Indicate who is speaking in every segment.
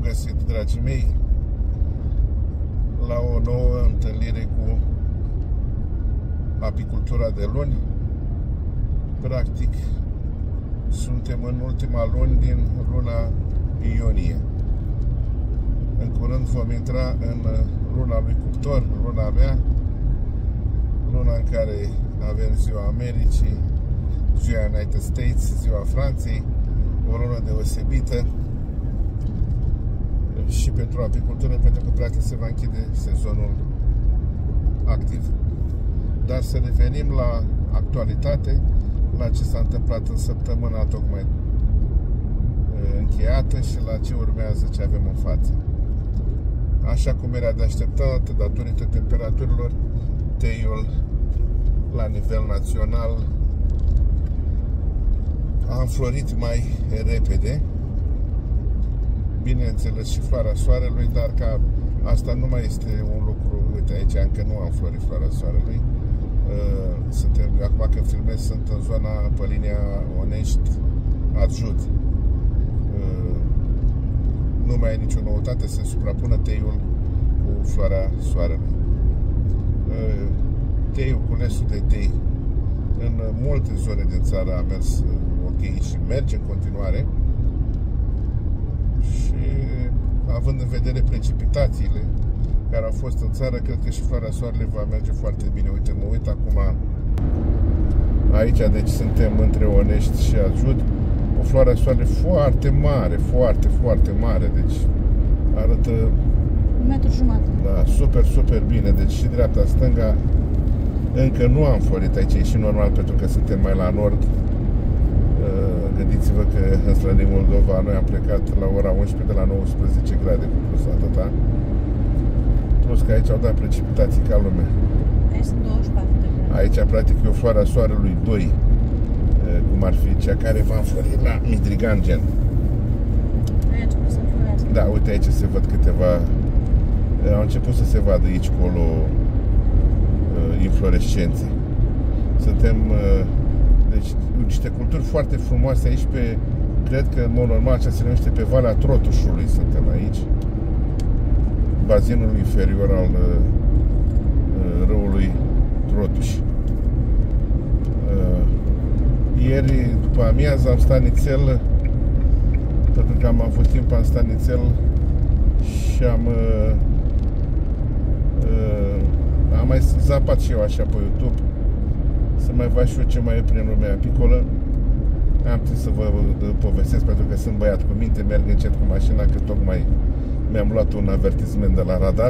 Speaker 1: găsit, dragii mei, la o nouă întâlnire cu apicultura de luni. Practic, suntem în ultima luni din luna iunie. În curând vom intra în luna lui Cuptor, luna mea, luna în care avem ziua Americii, ziua United States, ziua Franței, o lună deosebită și pentru apicultură, pentru că practic se va închide sezonul activ. Dar să revenim la actualitate, la ce s-a întâmplat în săptămâna tocmai încheiată și la ce urmează, ce avem în față. Așa cum era de așteptat, datorită temperaturilor, teiul la nivel național a înflorit mai repede, bineînțeles și floarea soarelui, dar ca asta nu mai este un lucru. Uite, aici încă nu am florit floarea soarelui. Suntem, acum când filmez, sunt în zona pe linia Onești-Arjut. Nu mai e nicio noutate, se suprapună teiul cu floarea soarelui. Teiul, culesul de tei în multe zone din țară a mers ok și merge în continuare. Și având în vedere precipitațiile care au fost în țară, cred că și floarea soarelui va merge foarte bine. Uite, mă uit acum aici, deci suntem între Onești și Arjut. O floare soarelui foarte mare, foarte mare, deci arată
Speaker 2: 1,5 metru.
Speaker 1: Da, super bine, deci și dreapta, stânga încă nu am florit. Aici e și normal pentru că suntem mai la nord. Gândiți-vă că în străinii Moldova noi am plecat la ora 11 de la 19 grade cu plus atâta. Plus că aici au dat precipitații ca lumea.
Speaker 2: Aici sunt 24 de grade.
Speaker 1: Aici practic e o floarea soarelui 2, cum ar fi cea care va înflori la Midrigan, gen.
Speaker 2: Aici a început să înflorească.
Speaker 1: Da, uite, aici se văd câteva, au început să se vadă aici colo inflorescențe. Suntem deci niște culturi foarte frumoase aici pe, cred că în mod normal ce se numește pe Valea Trotușului, suntem aici, bazinul inferior al râului Trotuș. Ieri după amiază am stat nițel, pentru că am avut timp, am stat nițel și am mai zapat și eu așa pe YouTube să mai văd și eu ce mai e prin lumea apicolă. Am timp să vă povestesc, pentru că sunt băiat cu minte, merg încet cu mașina, că tocmai mi-am luat un avertisment de la radar.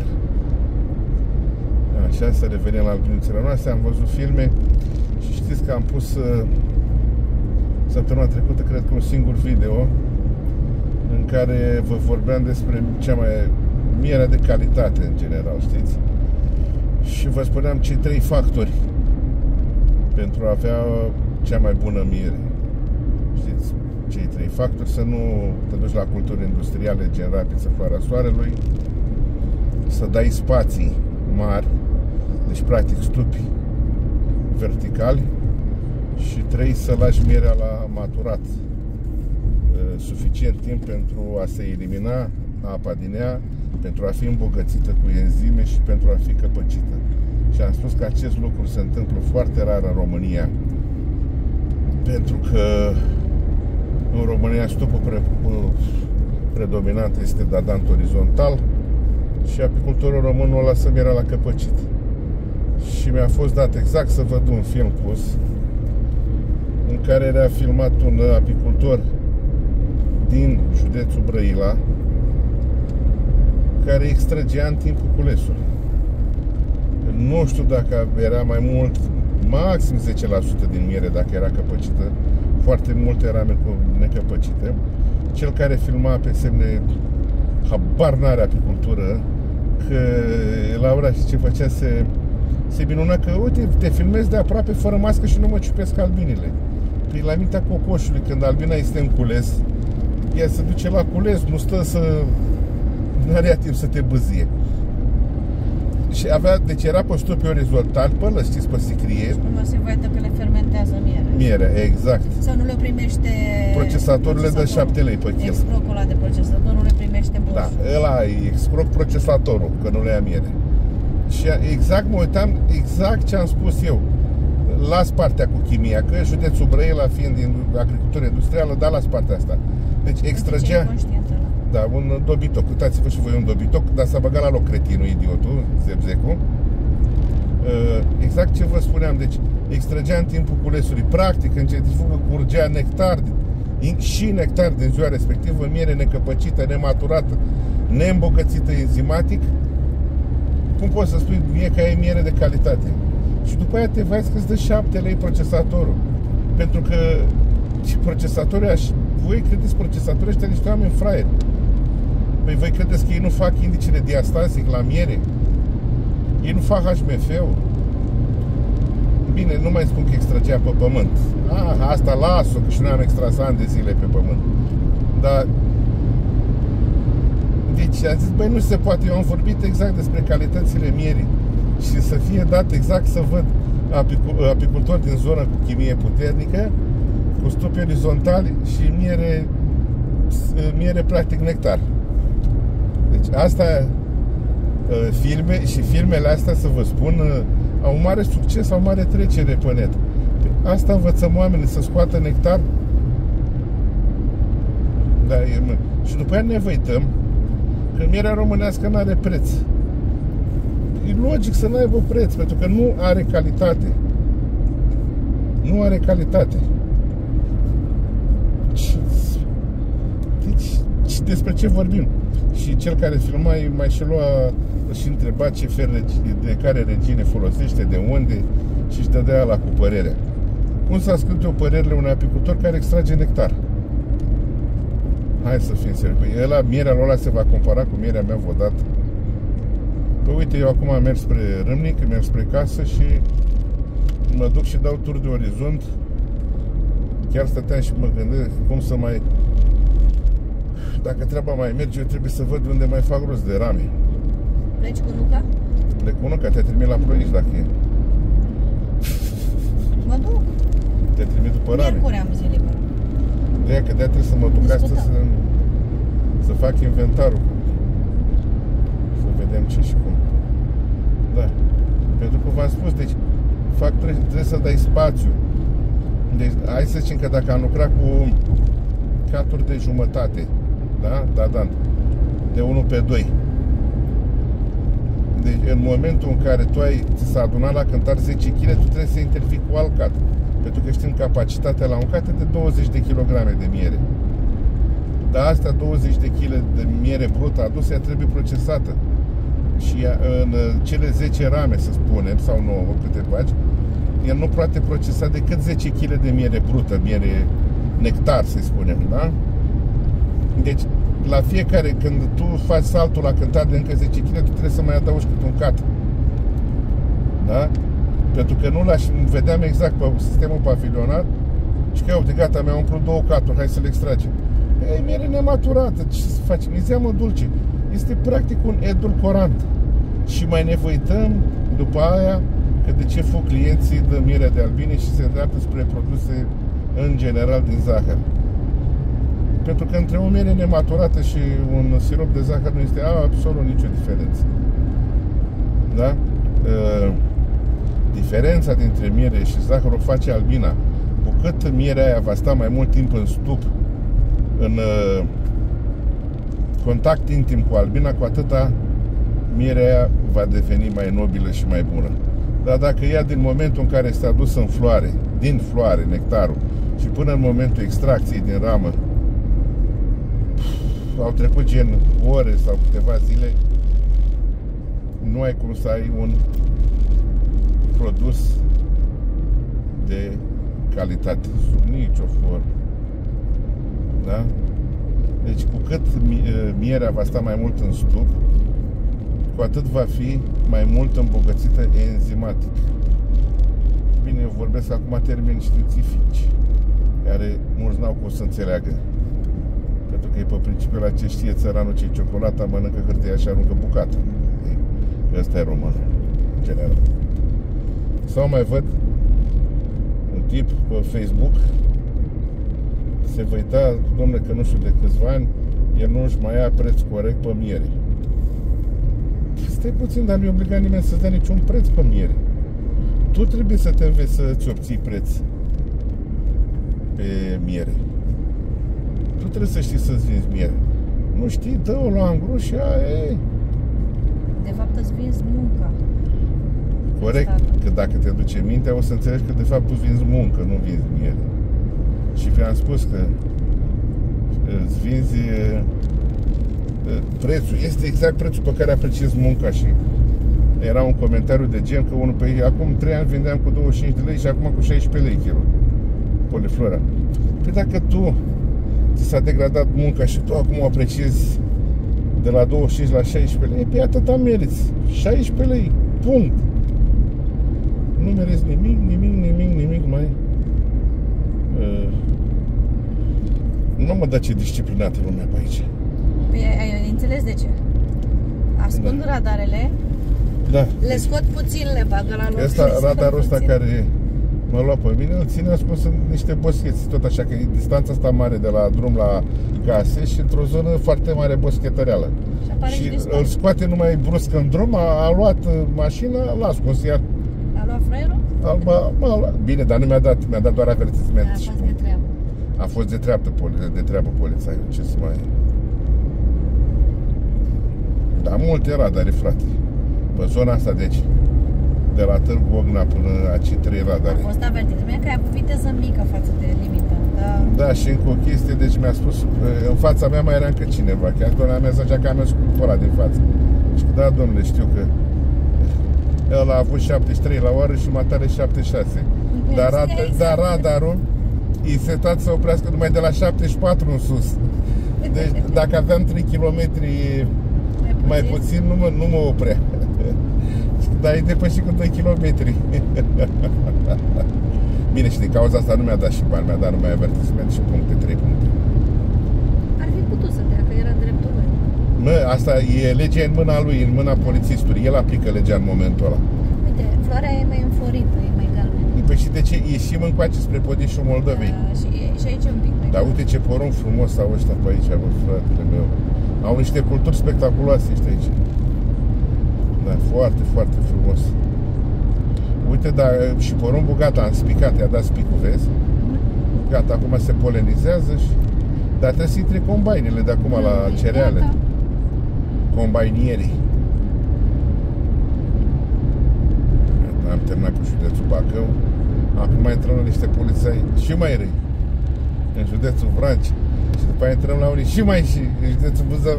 Speaker 1: Așa, să revenim la albinuțele noastre. Am văzut filme și știți că am pus săptămâna trecută, cred că un singur video în care vă vorbeam despre cea mai mierea de calitate în general, știți? Și vă spuneam cei 3 factori pentru a avea cea mai bună miere. Știți, cei 3 factori: să nu te duci la culturi industriale gen rapiță, floarea soarelui, să dai spații mari, deci practic stupi verticali, și 3, să lași mierea la maturat suficient timp pentru a se elimina apa din ea, pentru a fi îmbogățită cu enzime și pentru a fi căpăcită. Și am spus că acest lucru se întâmplă foarte rar în România, pentru că în România stupul predominant este dadant orizontal și apicultorul român o lasă mierea la căpăcit. Și mi-a fost dat exact să văd un film pus în care era filmat un apicultor din județul Brăila care extragea în timp culesului. Nu știu dacă era mai mult, maxim 10% din miere dacă era căpăcită. Foarte multe era necăpăcite. Cel care filma pe semne, habar n-are apicultură, că la ora și ce făcea, se minuna că, uite, te filmezi de aproape fără mască și nu mă ciupesc albinile. Păi la mintea cocoșului, când albina este în cules, ea se duce la cules, nu stă să... n-are timp să te bâzie. Și avea, deci era pe stupi orizontal, pe ăla, știți, pe sicrie.
Speaker 2: Nu se vede că le fermentează mierea.
Speaker 1: Mierea, exact.
Speaker 2: Sau nu le primește...
Speaker 1: Procesatorul le dă 7 lei pe kil.
Speaker 2: Excrocul ăla de procesator nu le primește primește bossul.
Speaker 1: Da, ăla e excroc procesatorul, că nu le ia miere. Și exact mă uitam, exact ce am spus eu. Las partea cu chimia, că județul Brăila, fiind din agricultură industrială, da, las partea asta. Deci extragea... Da, un dobitoc. Uitați-vă și voi un dobitoc, dar s-a băgat la loc cretinul, idiotul, zebzecul. Exact ce vă spuneam, deci extragea în timpul culesului. Practic, în centrifugă curgea nectar, și nectar din ziua respectivă, miere necăpăcită, nematurată, neîmbogățită enzimatic. Cum poți să spui mie că e miere de calitate? Și după aia te vezi că îți dă 7 lei procesatorul. Pentru că și procesatorii voi credeți procesatorii ăștia niște oameni fraieri. Păi voi credeți că ei nu fac indicele diastasic la miere? Ei nu fac HMF-ul? Bine, nu mai spun că extragea pe pământ. Asta las-o, că și noi am extras ani de zile pe pământ. Dar deci am zis, băi, nu se poate. Eu am vorbit exact despre calitățile mierii. Și să fie dat exact să văd apicultori din zonă cu chimie puternică, cu stupi orizontali și miere practic nectar. Deci asta filmele astea, să vă spun, au un mare succes, au mare trecere pe net. Asta învățăm oamenii, să scoată nectar. Da, și după aia ne văităm că mierea românească nu are preț. E logic să nu aibă preț, pentru că nu are calitate. Nu are calitate. Deci despre ce vorbim? Și cel care filma mai și lua și întreba ce fel de care regine folosește, de unde, și își dădea ala cu părerea. Cum să ascult eu părerile unui apicultor care extrage nectar? Hai să fim serios. Păi mierea lui se va compara cu mierea mea vreodată? Păi uite, eu acum am mers spre Râmnic, merg spre casă și mă duc și dau tur de orizont. Chiar stăteam și mă gândesc cum să mai... Dacă treaba mai merge, eu trebuie să văd unde mai fac rost de rame.
Speaker 2: Pleci cu Nuca?
Speaker 1: Plec cu Nuca, te trimit la Ploiești dacă e.
Speaker 2: Mă duc.
Speaker 1: Te trimit după rame.
Speaker 2: Miercuri am zi liberă.
Speaker 1: De-aia că de-aia trebuie să mă duc astăzi să fac inventarul. Să vedem ce și cum. Da. Pentru că v-am spus, deci trebuie să dai spațiu. Deci, hai să zicem că dacă am lucrat cu caturi de jumătate, da, de 1 pe 2. Deci în momentul în care ți s-a adunat la cântar 10 kg, tu trebuie să intervii cu alt cat. Pentru că știm capacitatea la un cat de 20 de kg de miere. Dar astea 20 de kg de miere brută adusă, ea trebuie procesată. Și în cele 10 rame, să spunem, sau 9, câte faci, el nu poate procesa decât 10 kg de miere brută, miere nectar, să spunem, da? Deci, la fiecare, când tu faci saltul la cântar de încă 10 kg, tu trebuie să mai adaugi câte un cat. Da? Pentru că nu vedeam exact pe sistemul pavilionar și că, uite, gata, mi-am umplut 2 caturi, hai să le extragem. E miere nematurată, ce să facem? E zeamă dulce. Este practic un edulcorant. Și mai ne văităm după aia că de ce fug clienții de mierea de albine și se îndreaptă spre produse în general din zahăr. Pentru că între o miere nematurată și un sirop de zahăr nu este absolut nicio diferență. Da? Diferența dintre miere și zahăr o face albina. Cu cât mierea aia va sta mai mult timp în stup, în contact intim cu albina, cu atâta mierea aia va deveni mai nobilă și mai bună. Dar dacă ea din momentul în care este adusă în floare, din floare, nectarul, și până în momentul extracției din ramă, au trecut gen ore sau câteva zile, nu ai cum să ai un produs de calitate, sub nicio formă. Da? Deci cu cât mierea va sta mai mult în stup, cu atât va fi mai mult îmbogățită enzimatic. Bine, eu vorbesc acum termeni științifici, care mulți n-au cum să înțeleagă. Pentru că e pe principiul la ce știe țăranul ce-i ciocolata, mănâncă hârtia și aruncă bucata. Ăsta e românul, în general. Sau mai văd un tip pe Facebook, se văita, domnule, că nu știu de câțiva ani, el nu își mai ia preț corect pe miere. Stai puțin, dar nu-i obligat nimeni să-ți dea niciun preț pe miere. Tu trebuie să te înveți să-ți obții preț pe miere. Tu trebuie să știi să-ți vinzi miere. Nu știi, dă-o la angro și aia e.
Speaker 2: De fapt îți vinzi munca.
Speaker 1: Corect, că dacă te duce mintea o să înțelegi că de fapt tu vinzi muncă, nu vinzi miere. Și vi-am spus că îți vinzi prețul, este exact prețul pe care apreciezi munca. Și era un comentariu de gen că unul pe acum 3 ani vindeam cu 25 de lei și acum cu 16 lei kilo poliflora. Păi dacă tu ți s-a degradat munca și tu acum o apreciezi de la 25 la 16 lei, pe atâta meriți. 16 lei, punct. Nu meriți nimic mai. Nu mă dă ce disciplinată lumea pe aici.
Speaker 2: Păi ai înțeles de ce? Ascund radarele,
Speaker 1: Da.
Speaker 2: le scot puțin, le bagă la loc.
Speaker 1: Radarul ăsta care mă lua pe mine, îl ține ascuns în niște boscheți, tot așa, că e distanța asta mare de la drum la case și într-o zonă foarte mare boschetăreală. Și îl scoate numai brusc în drum, a luat mașina, l-a ascuns, iar
Speaker 2: a luat fraierul?
Speaker 1: Bine, dar nu mi-a dat doar avertisment.
Speaker 2: A fost de treabă.
Speaker 1: A fost de treabă polițaiul, ce să mai... Da, multe radare, frate. Pe zona asta, deci, de la Târgu Ogna până aici 3 radare.
Speaker 2: A fost avertisment că ai avut viteză mică față de limită.
Speaker 1: Da, și încă o chestie, deci mi-a spus, în fața mea mai era încă cineva, chiar doamna mea zicea că am mers cu ăla din față. Și că, da, domnule, știu că ăla a avut 73 la oră și matare 76. Dar radarul e setat să oprească numai de la 74 în sus. Deci dacă aveam 3 km mai puțin, nu mă oprea. Dar e depășit cu 2 km. Bine, și din cauza asta nu mi-a dat și bani, mi-a dat numai avertisment și puncte, 3 puncte.
Speaker 2: Ar fi putut să dea, că era dreptul lui.
Speaker 1: Mă, asta e legea în mâna lui, în mâna polițistului. El aplică legea în momentul ăla.
Speaker 2: Uite, floarea e mai înflorită, e mai galbenă.
Speaker 1: Păi și de ce? Ieșim încoace spre Podișul Moldovei.
Speaker 2: Și aici e un pic mai
Speaker 1: Dar uite ce porumb frumos au ăștia pe aici, bă, fratele meu. Au niște culturi spectaculoase ăștia aici. Da, foarte, foarte frumos. Uite, dar și porumbul gata, am spicat, i-a dat spicul, vezi? Gata, acum se polenizează și... Dar trebuie să intre combainele de acum la cereale. Combainierii. Am terminat cu județul Bacău. Acum intrăm la niște polițai și mai răi în județul Vranci. Și după aia intrăm la unii și mai și în județul Buzău.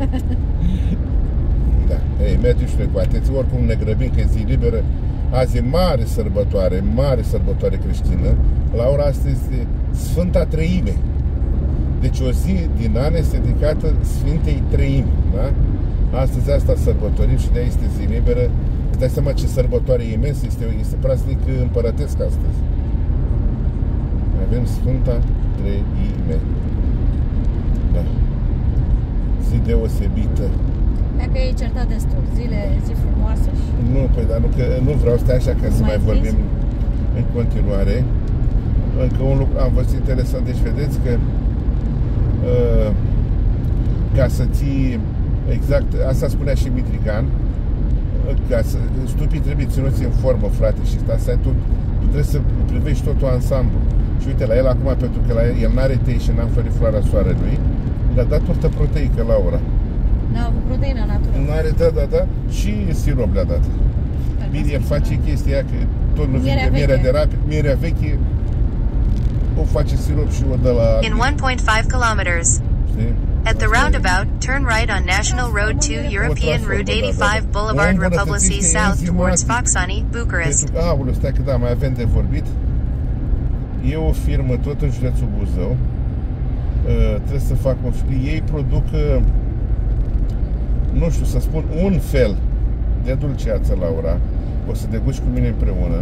Speaker 1: Da, ei, mergem și noi cu atenție. Oricum ne grăbim că e zi liberă. Azi e mare sărbătoare creștină. La ora asta este Sfânta Treime. Deci o zi din an este dedicată Sfintei Treimi, da? Astăzi asta sărbătorim și de-aia este zi liberă. Îți dai seama ce sărbătoare imensă, este praznic împărătesc astăzi. Avem Sfânta Treime. Da. Zi deosebită.
Speaker 2: Hai că e certat destul, zi frumoasă și...
Speaker 1: Nu, păi dar nu vreau, stai așa ca să mai vorbim în continuare. Încă un lucru am văzut interesant, deci vedeți că ca să ții exact, asta spunea și Mitrigan, ca să stupii trebuie ținuți în formă, frate, și asta tu trebuie să privești totul ansamblu. Și uite, la el acum, pentru că el n-are tei și n-am fărit floarea soarelui, le-a dat turtă proteică la ora.
Speaker 2: N-a avut proteină natură.
Speaker 1: N-are, da, și sirop le-a dat. Bine, el face chestia aia, că tot nu vinde mierea de rapid, mierea veche, o face sirop și o dă la...
Speaker 3: In 1.5 kilometers.
Speaker 1: Știi?
Speaker 3: At the roundabout, turn right on National Road 2 European Route 85 Boulevard Republici South towards Foxani, Bucharest.
Speaker 1: Aoleu, stai că da, mai avem de vorbit. E o firmă tot în județul Buzău. Trebuie să fac un... Ei produc, nu știu să spun, un fel de dulceață, Laura. O să degusti cu mine împreună.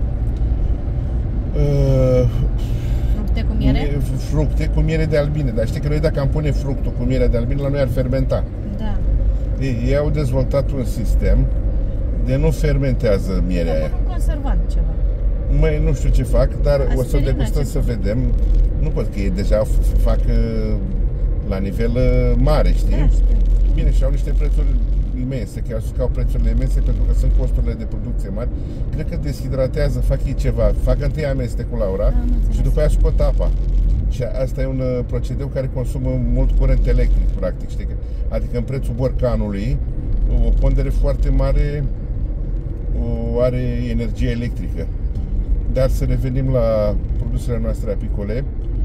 Speaker 2: Fructe cu miere?
Speaker 1: Fructe cu miere de albine. Dar știi că noi dacă am pune fructul cu miere de albine, la noi ar fermenta.
Speaker 2: Da.
Speaker 1: Ei au dezvoltat un sistem de nu fermentează mierea aia.
Speaker 2: Un conservant ceva.
Speaker 1: Măi, nu știu ce fac, dar o să degustăm să vedem. Nu pot, că ei deja fac la nivel mare, știi?
Speaker 2: Da, știu.
Speaker 1: Bine, și au niște prețuri imense, chiar că au prețurile imense pentru că sunt costurile de producție mari. Cred că deshidratează, fac ei ceva, fac întâi amestecul la ora și după aia scot apa. Și asta e un procedeu care consumă mult curent electric, practic, știi? Adică în prețul borcanului, o pondere foarte mare are energie electrică. Dar să revenim la produsele noastre apicole.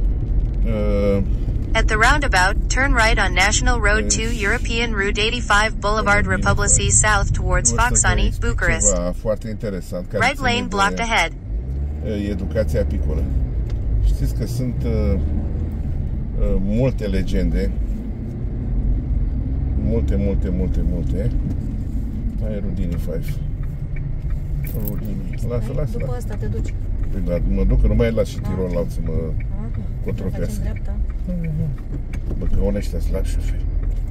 Speaker 3: At the roundabout, turn right on National Road 2 European Route 85 Boulevard Republici South towards Foxani, Bucharest.
Speaker 1: Foarte interesant.
Speaker 3: Right lane blocked ahead.
Speaker 1: Educația apicolă. Știți că sunt multe legende. Multe. Hai Rudini 5. Rudini. Lasă.
Speaker 2: După asta te duci.
Speaker 1: Mă duc, că nu mai las și Tirol la să mă controfească. Bă, că oneștia slabi șoferi.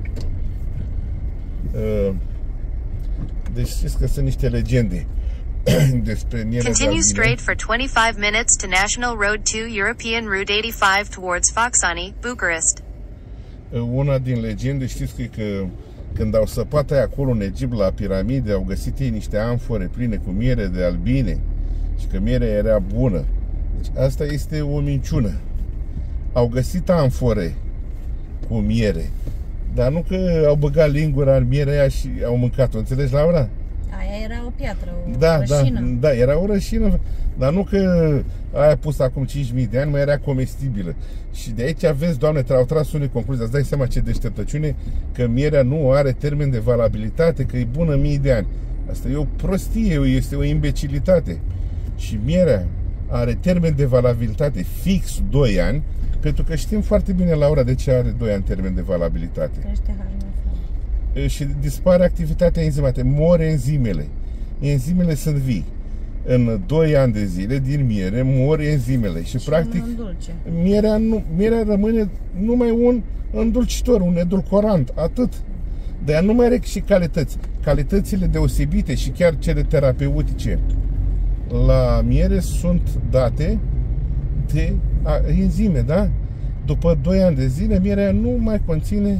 Speaker 1: Deci știți că sunt niște legende despre miere de
Speaker 3: Continue
Speaker 1: albine.
Speaker 3: straight for 25 minutes to National Road 2 European Route 85 towards Foxani, Bucharest.
Speaker 1: Una din legende, știți că când au săpat aia acolo în Egipt la piramide, au găsit ei niște amfore pline cu miere de albine și că mierea era bună. Deci asta este o minciună. Au găsit amfore cu miere, dar nu că au băgat lingura în mierea aia și au mâncat-o, înțelegi, Laura?
Speaker 2: Aia era o piatră, o rășină.
Speaker 1: Da, era o rășină, dar nu că aia pusă acum 5.000 de ani mai era comestibilă. Și de aici aveți, Doamne, au tras unii concluzii, îți dai seama ce deșteptăciune, că mierea nu are termen de valabilitate, că e bună mii de ani. Asta e o prostie, este o imbecilitate. Și mierea are termen de valabilitate fix 2 ani, pentru că știm foarte bine, Laura, de ce are 2 ani termen de valabilitate.
Speaker 2: Crește HMF.
Speaker 1: Și dispare activitatea enzimatică, mor enzimele. Enzimele sunt vii. În 2 ani de zile din miere mor enzimele și practic mierea rămâne numai un îndulcitor, un edulcorant, atât. De ea nu mai are și calități. Calitățile deosebite și chiar cele terapeutice la miere sunt date de enzime, da? După 2 ani de zile, mierea nu mai conține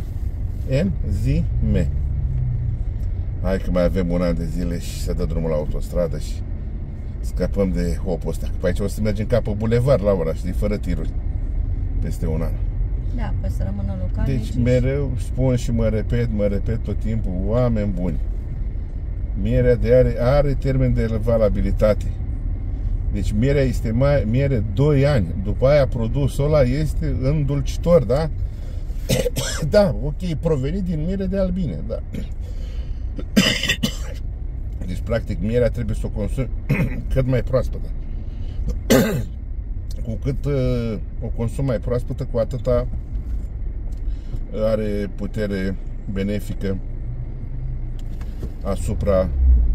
Speaker 1: enzime. Hai că mai avem 1 an de zile și se dă drumul la autostradă și scapăm de hopul ăsta. Că pe aici o să mergem ca pe bulevard, Laura, știi, fără tiruri. Peste 1 an.
Speaker 2: Da, păi să rămână local.
Speaker 1: Deci mereu spun și mă repet tot timpul, oameni buni, mierea are termen de valabilitate. Deci mierea este miere 2 ani. După aia produsul ăla este îndulcitor, da? Da, ok, provenit din miere de albine, da. Deci practic mierea trebuie să o consumi cât mai proaspătă. Cu cât o consum mai proaspătă, cu atâta are putere benefică asupra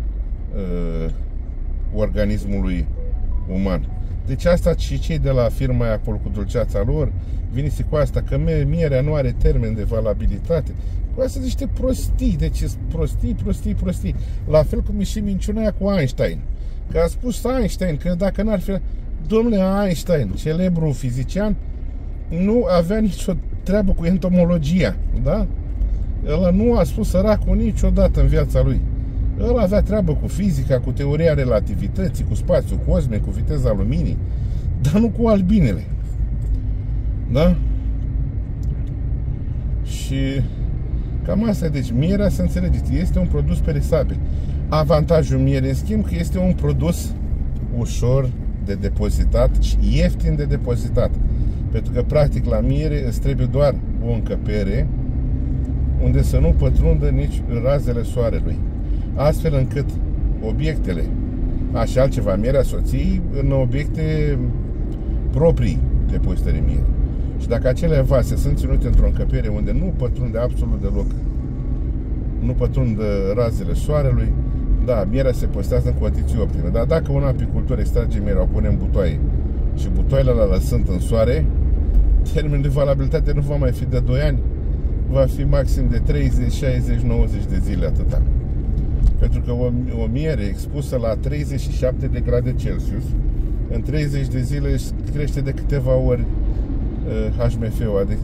Speaker 1: organismului uman. Deci asta și cei de la firma aia acolo cu dulceața lor vin cu asta, că mierea nu are termen de valabilitate. Cu asta niște prostii, deci prostii. La fel cum e și minciuna aia cu Einstein. Că a spus Einstein că dacă n-ar fi... Domnule, Einstein, celebru fizician, nu avea nicio treabă cu entomologia, da? Ăla nu a spus săracul niciodată în viața lui. Ăla avea treabă cu fizica, cu teoria relativității, cu spațiul cosmic, cu viteza luminii, dar nu cu albinele. Da? Și cam asta, deci mierea, să înțelegeți, este un produs peresabil. Avantajul mierei, în schimb, că este un produs ușor de depozitat și ieftin de depozitat. Pentru că, practic, la miere îți trebuie doar o încăpere unde să nu pătrundă nici razele soarelui. Astfel încât obiectele, așa altceva, mierea soției, în obiecte proprii depozitării miere. Și dacă acele vase sunt ținute într-o încăpere unde nu pătrunde absolut deloc, nu pătrund razele soarelui, da, mierea se păstrează în condiții optime. Dar dacă un apicultor extrage mierea, o pune în butoaie și butoaiele la lăsând în soare, termenul de valabilitate nu va mai fi de 2 ani, va fi maxim de 30, 60, 90 de zile, atâta. Pentru că o miere expusă la 37 de grade Celsius, în 30 de zile crește de câteva ori HMF-ul, adică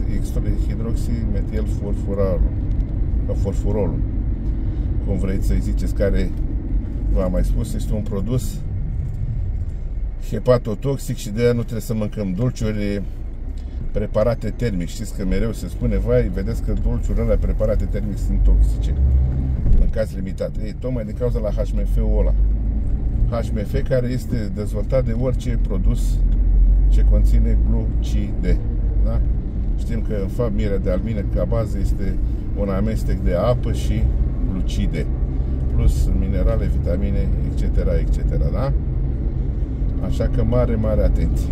Speaker 1: hidroximetilfurfurolul, cum vreți să-i ziceți, care, v-am mai spus, este un produs hepatotoxic și de aia nu trebuie să mâncăm dulciuri preparate termic. Știți că mereu se spune, vai, vedeți că dulciurile alea preparate termic sunt toxice. Mâncați limitat. Ei, tocmai din cauza la HMF-ul ăla. HMF care este dezvoltat de orice produs ce conține glucide. Da? Știm că în fapt mierea de albine ca bază este un amestec de apă și glucide plus minerale, vitamine, etc., etc., da? Așa că mare atenție.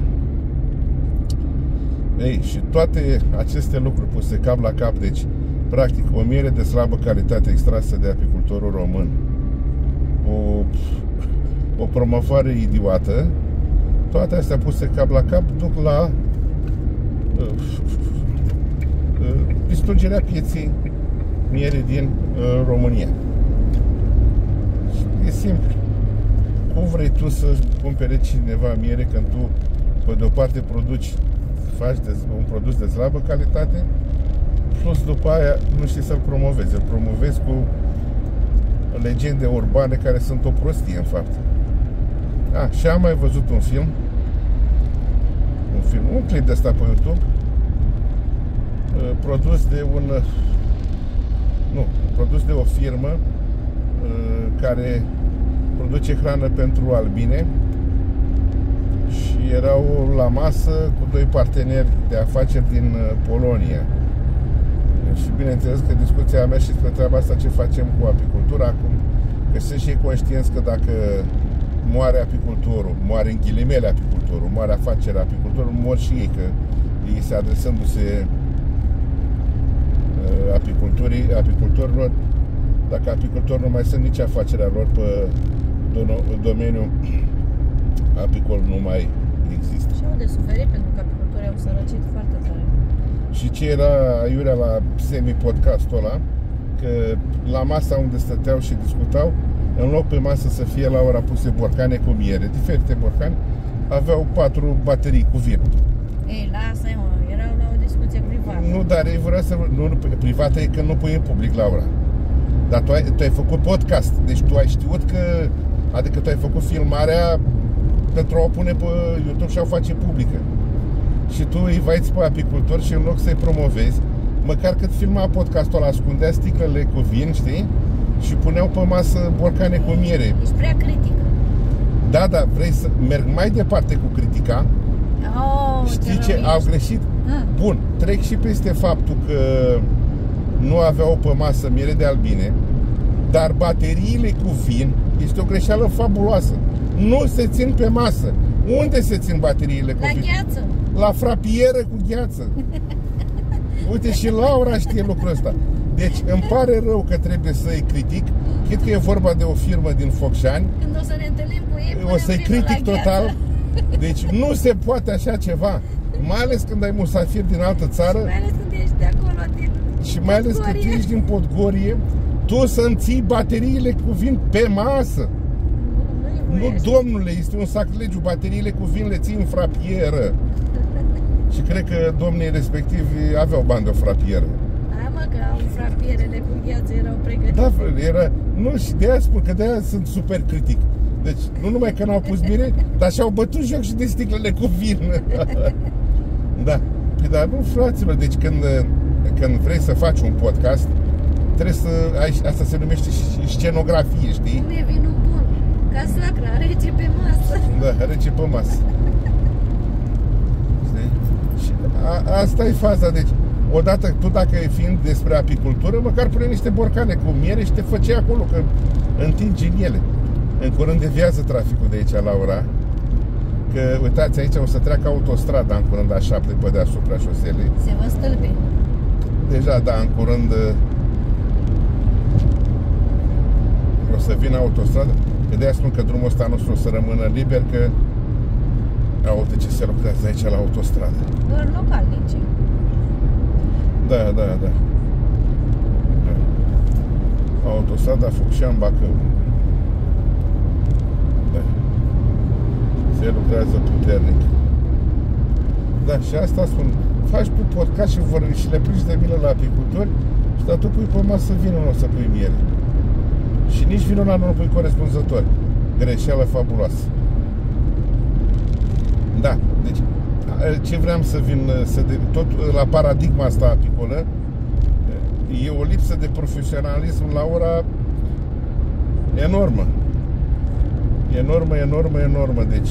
Speaker 1: Ei, și toate aceste lucruri puse cap la cap, deci practic o miere de slabă calitate extrasă de apicultorul român, o promovare idiotă, toate astea puse cap la cap duc la distrugerea pieței miere din România. E simplu. Cum vrei tu să cumpere cineva miere când tu, pe de o parte, faci un produs de slabă calitate, plus după aia nu știi să-l promovezi. Îl promovezi cu legende urbane care sunt o prostie, în fapt. Și am mai văzut un clip de ăsta pe YouTube, produs de o firmă care produce hrană pentru albine și erau la masă cu doi parteneri de afaceri din Polonia. Și bineînțeles că discuția a mers și despre treaba asta, ce facem cu apicultura acum, că sunt și ei conștienți că dacă moare apicultorul, moare în ghilimele apicultorul, moare afacerea apicultorului, mor și ei, că ei se adresându-se apicultorilor, dacă apicultori nu mai sunt, nici afacerea lor pe domeniul apicol nu mai există.
Speaker 2: Și au de suferit pentru că apicultorii au sărăcit foarte tare.
Speaker 1: Și ce era aiurea la semi-podcastul ăla, că la masa unde stăteau și discutau, în loc pe masă să fie la ora puse borcane cu miere, diferite borcane, aveau 4 baterii cu vin.
Speaker 2: Ei, lasă-i, mă, erau la o discuție privată.
Speaker 1: Nu, dar ei vreau să... Nu, privată e că nu pui în public, Laura. Dar tu ai făcut podcast, deci tu ai știut că... Adică tu ai făcut filmarea pentru a o pune pe YouTube și a o face publică. Și tu îi vaiți pe apicultori și în loc să-i promovezi, măcar cât filma podcastul ăla, ascundea sticlele cu vin, știi? Și puneau pe masă borcane cu miere.
Speaker 2: Ești prea critic.
Speaker 1: Da, vrei să merg mai departe cu critica? Știi ce? Au greșit? Bun, trec și peste faptul că nu aveau pe masă miere de albine, dar bateriile cu vin este o greșeală fabuloasă. Nu se țin pe masă. Unde se țin bateriile cu vin?
Speaker 2: La gheață.
Speaker 1: La frapieră cu gheață. Uite, și Laura știe lucrul ăsta. Deci îmi pare rău că trebuie să-i critic, chit că e vorba de o firmă din Focșani.
Speaker 2: Când o să ne întâlnim cu ei,
Speaker 1: o să-i critic total. Deci nu se poate așa ceva. Mai ales când ai musafir din altă țară.
Speaker 2: Și mai ales când ești de acolo din
Speaker 1: Și mai ales când tu ești din Podgorie, tu să-mi ții bateriile cu vin pe masă. Nu, domnule, este un sacrilegiu. Bateriile cu vin le ții în frapieră. Și cred că domnii respectivi aveau bani de o frapieră.
Speaker 2: Hai, mă, că au frapierele cu gheață, erau pregătite.
Speaker 1: Da, era... Nu, și de aia spun că de aia sunt super critic. Deci, nu numai că n-au pus bine, dar și-au bătut joc și de sticlele cu vin. Da. Păi, dar nu, fraților, deci când vrei să faci un podcast, trebuie să ai, asta se numește scenografie, știi?
Speaker 2: Cum e vinul bun? Ca sacra, rece pe masă.
Speaker 1: Da, rece pe masă. Știi? Și asta e faza, deci odată tu, dacă e fiind despre apicultură, măcar pune niște borcane cu miere și te făceai acolo, că întingi în ele. În curând deviază traficul de aici, Laura. Că, uitați, aici o să treacă autostrada în curând a 7 pe deasupra șoselei.
Speaker 2: Se vă stâlpi.
Speaker 1: Deja, da, în curând o să vină autostrada. Că de-aia spun că drumul ăsta nostru o să rămână liber, că uite ce se lucrează aici la autostradă.
Speaker 2: Doar localnici.
Speaker 1: Da. Autostrada Focșani-Bacău. Da. Se lucrează puternic. Da, și asta spun. faci tu podcast și le prinzi de milă la apicultori și dar tu pui pe masă vinul, nu o să pui miere. Și nici vinul ăla nu pui corespunzător. Greșeală fabuloasă. Da, deci ce vreau să vin, tot la paradigma asta apicolă, e o lipsă de profesionalism la ora enormă. Enormă, deci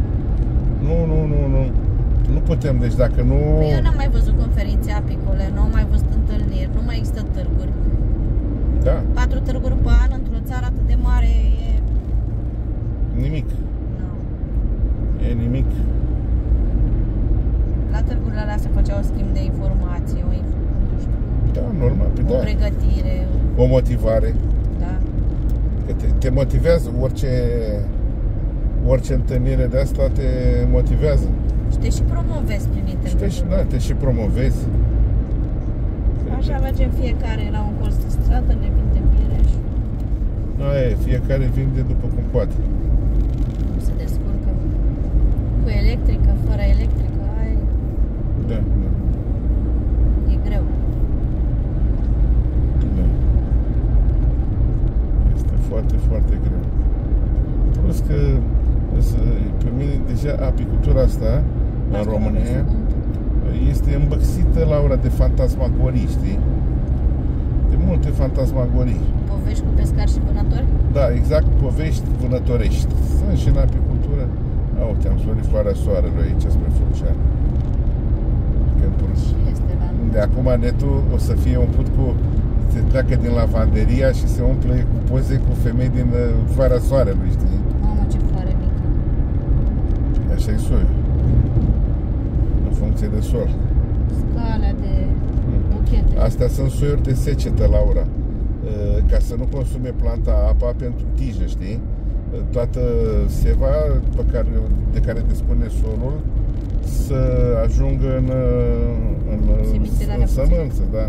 Speaker 1: nu putem, deci dacă nu...
Speaker 2: Eu n-am mai văzut conferințe apicole, nu am mai văzut întâlniri, nu mai există târguri.
Speaker 1: Da.
Speaker 2: 4 târguri pe an într-o țară atât de mare e...
Speaker 1: Nimic.
Speaker 2: Nu.
Speaker 1: E nimic.
Speaker 2: La târgurile alea se făcea o schimb de informații, nu știu,
Speaker 1: Da, normal,
Speaker 2: o pregătire.
Speaker 1: O motivare.
Speaker 2: Da.
Speaker 1: Că te motivează orice întâlnire de asta te motivează.
Speaker 2: Și te și promovezi prin intermediul.
Speaker 1: Da, te și promovezi.
Speaker 2: Așa mergem fiecare la un colț de stradă, ne vindem miere și...
Speaker 1: Aia e, fiecare vinde după cum poate.
Speaker 2: Cum se descurcă. Cu electrică, fără electrică, aia e...
Speaker 1: Da.
Speaker 2: E greu.
Speaker 1: Da. Este foarte, foarte greu. Plus că pe mine deja apicultura asta în România este îmbăxită la ora de fantasmagorii, știi? De multe fantasmagorii.
Speaker 2: Povești cu pescari și vânători?
Speaker 1: Da, exact, povești vânătorești. Sunt și în apicultură. Uite, am sorit floarea soarelui aici spre Flucean.
Speaker 2: Este la...
Speaker 1: De acum netul o să fie umplut cu... Se pleacă din lavanderia și se umple cu poze cu femei din floarea soarelui, știi?
Speaker 2: Mamă, ce floare mică.
Speaker 1: Așa e soiul. În funcție de sol.
Speaker 2: Scala de buchete.
Speaker 1: Astea sunt soiuri de secetă, Laura. Ca să nu consume planta apa pentru tijă, știi? Toată seva de care dispune solul să ajungă în sămânță. Da.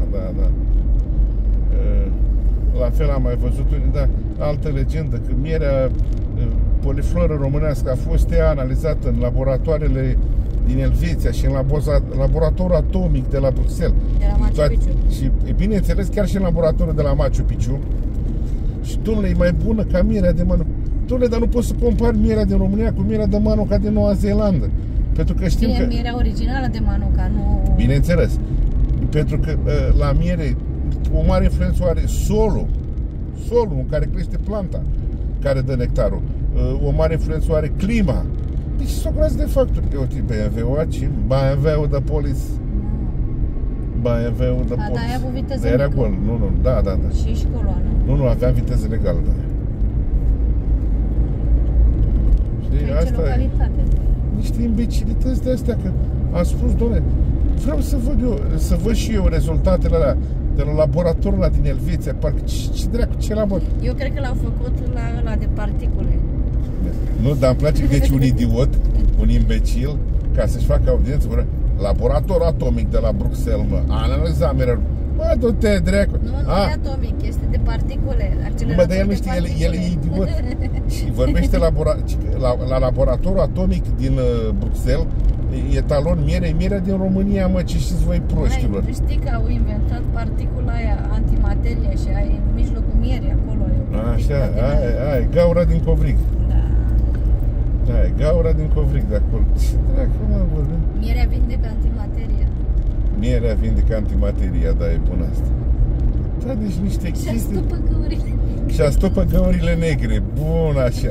Speaker 1: La fel am mai văzut altă legendă, că mierea polifloră românească a fost analizată în laboratoarele din Elveția și în laboratorul atomic de la Bruxelles.
Speaker 2: De la Machu Picchu.
Speaker 1: Și bineînțeles chiar și în laboratorul de la Machu Picchu. Și dom'le, e mai bună ca mierea de Manuka. Dom'le, dar nu poți să compari mierea din România cu mierea de Manuka din Noua Zeelandă. Pentru că știm că...
Speaker 2: mierea originală de Manuka, nu...
Speaker 1: Bineînțeles. Pentru că la miere o mare influență are solul în care crește planta, care dă nectarul. O mare influență are clima. Deci sunt o groază de factori. Uite, BMW-ul aici, BMW-ul de polis. BMW-ul de polis.
Speaker 2: Da, ai avut viteză
Speaker 1: mică. Era gol, nu, da.
Speaker 2: Și coloană.
Speaker 1: Nu, aveam viteză legală, da. Știi, asta e. Niște imbecilități de astea, că am spus, doamne, vreau să văd și eu rezultatele alea de la laboratorul ăla din Elveția, parcă ce dracu, ce laborator?
Speaker 2: Eu cred că l-au făcut la ăla de particule.
Speaker 1: Nu, dar îmi place, deci un idiot, un imbecil, ca să-și facă audiență, laborator atomic de la Bruxelles, analiza mereu. Bă, du-te, dracu.
Speaker 2: Nu e atomic, este de particule.
Speaker 1: Bă, dar el nu știe, el e idiot. Și vorbește la laboratorul atomic din Bruxelles, etalon mierea din România, mă, ce știți voi proștilor.
Speaker 2: Nu știi că au inventat particula aia, antimateria, și ai în mijlocul mierii acolo.
Speaker 1: Așa, aia, gaura din covrig. Da, e gaura din covrig de acolo. Ce dracu, mă, vorbim?
Speaker 2: Mierea vindecă antimateria.
Speaker 1: Mierea vindecă antimateria, da, e bună asta. Da, deci niște chestii...
Speaker 2: Și astupă găurile.
Speaker 1: Și astupă găurile negre. Bun așa.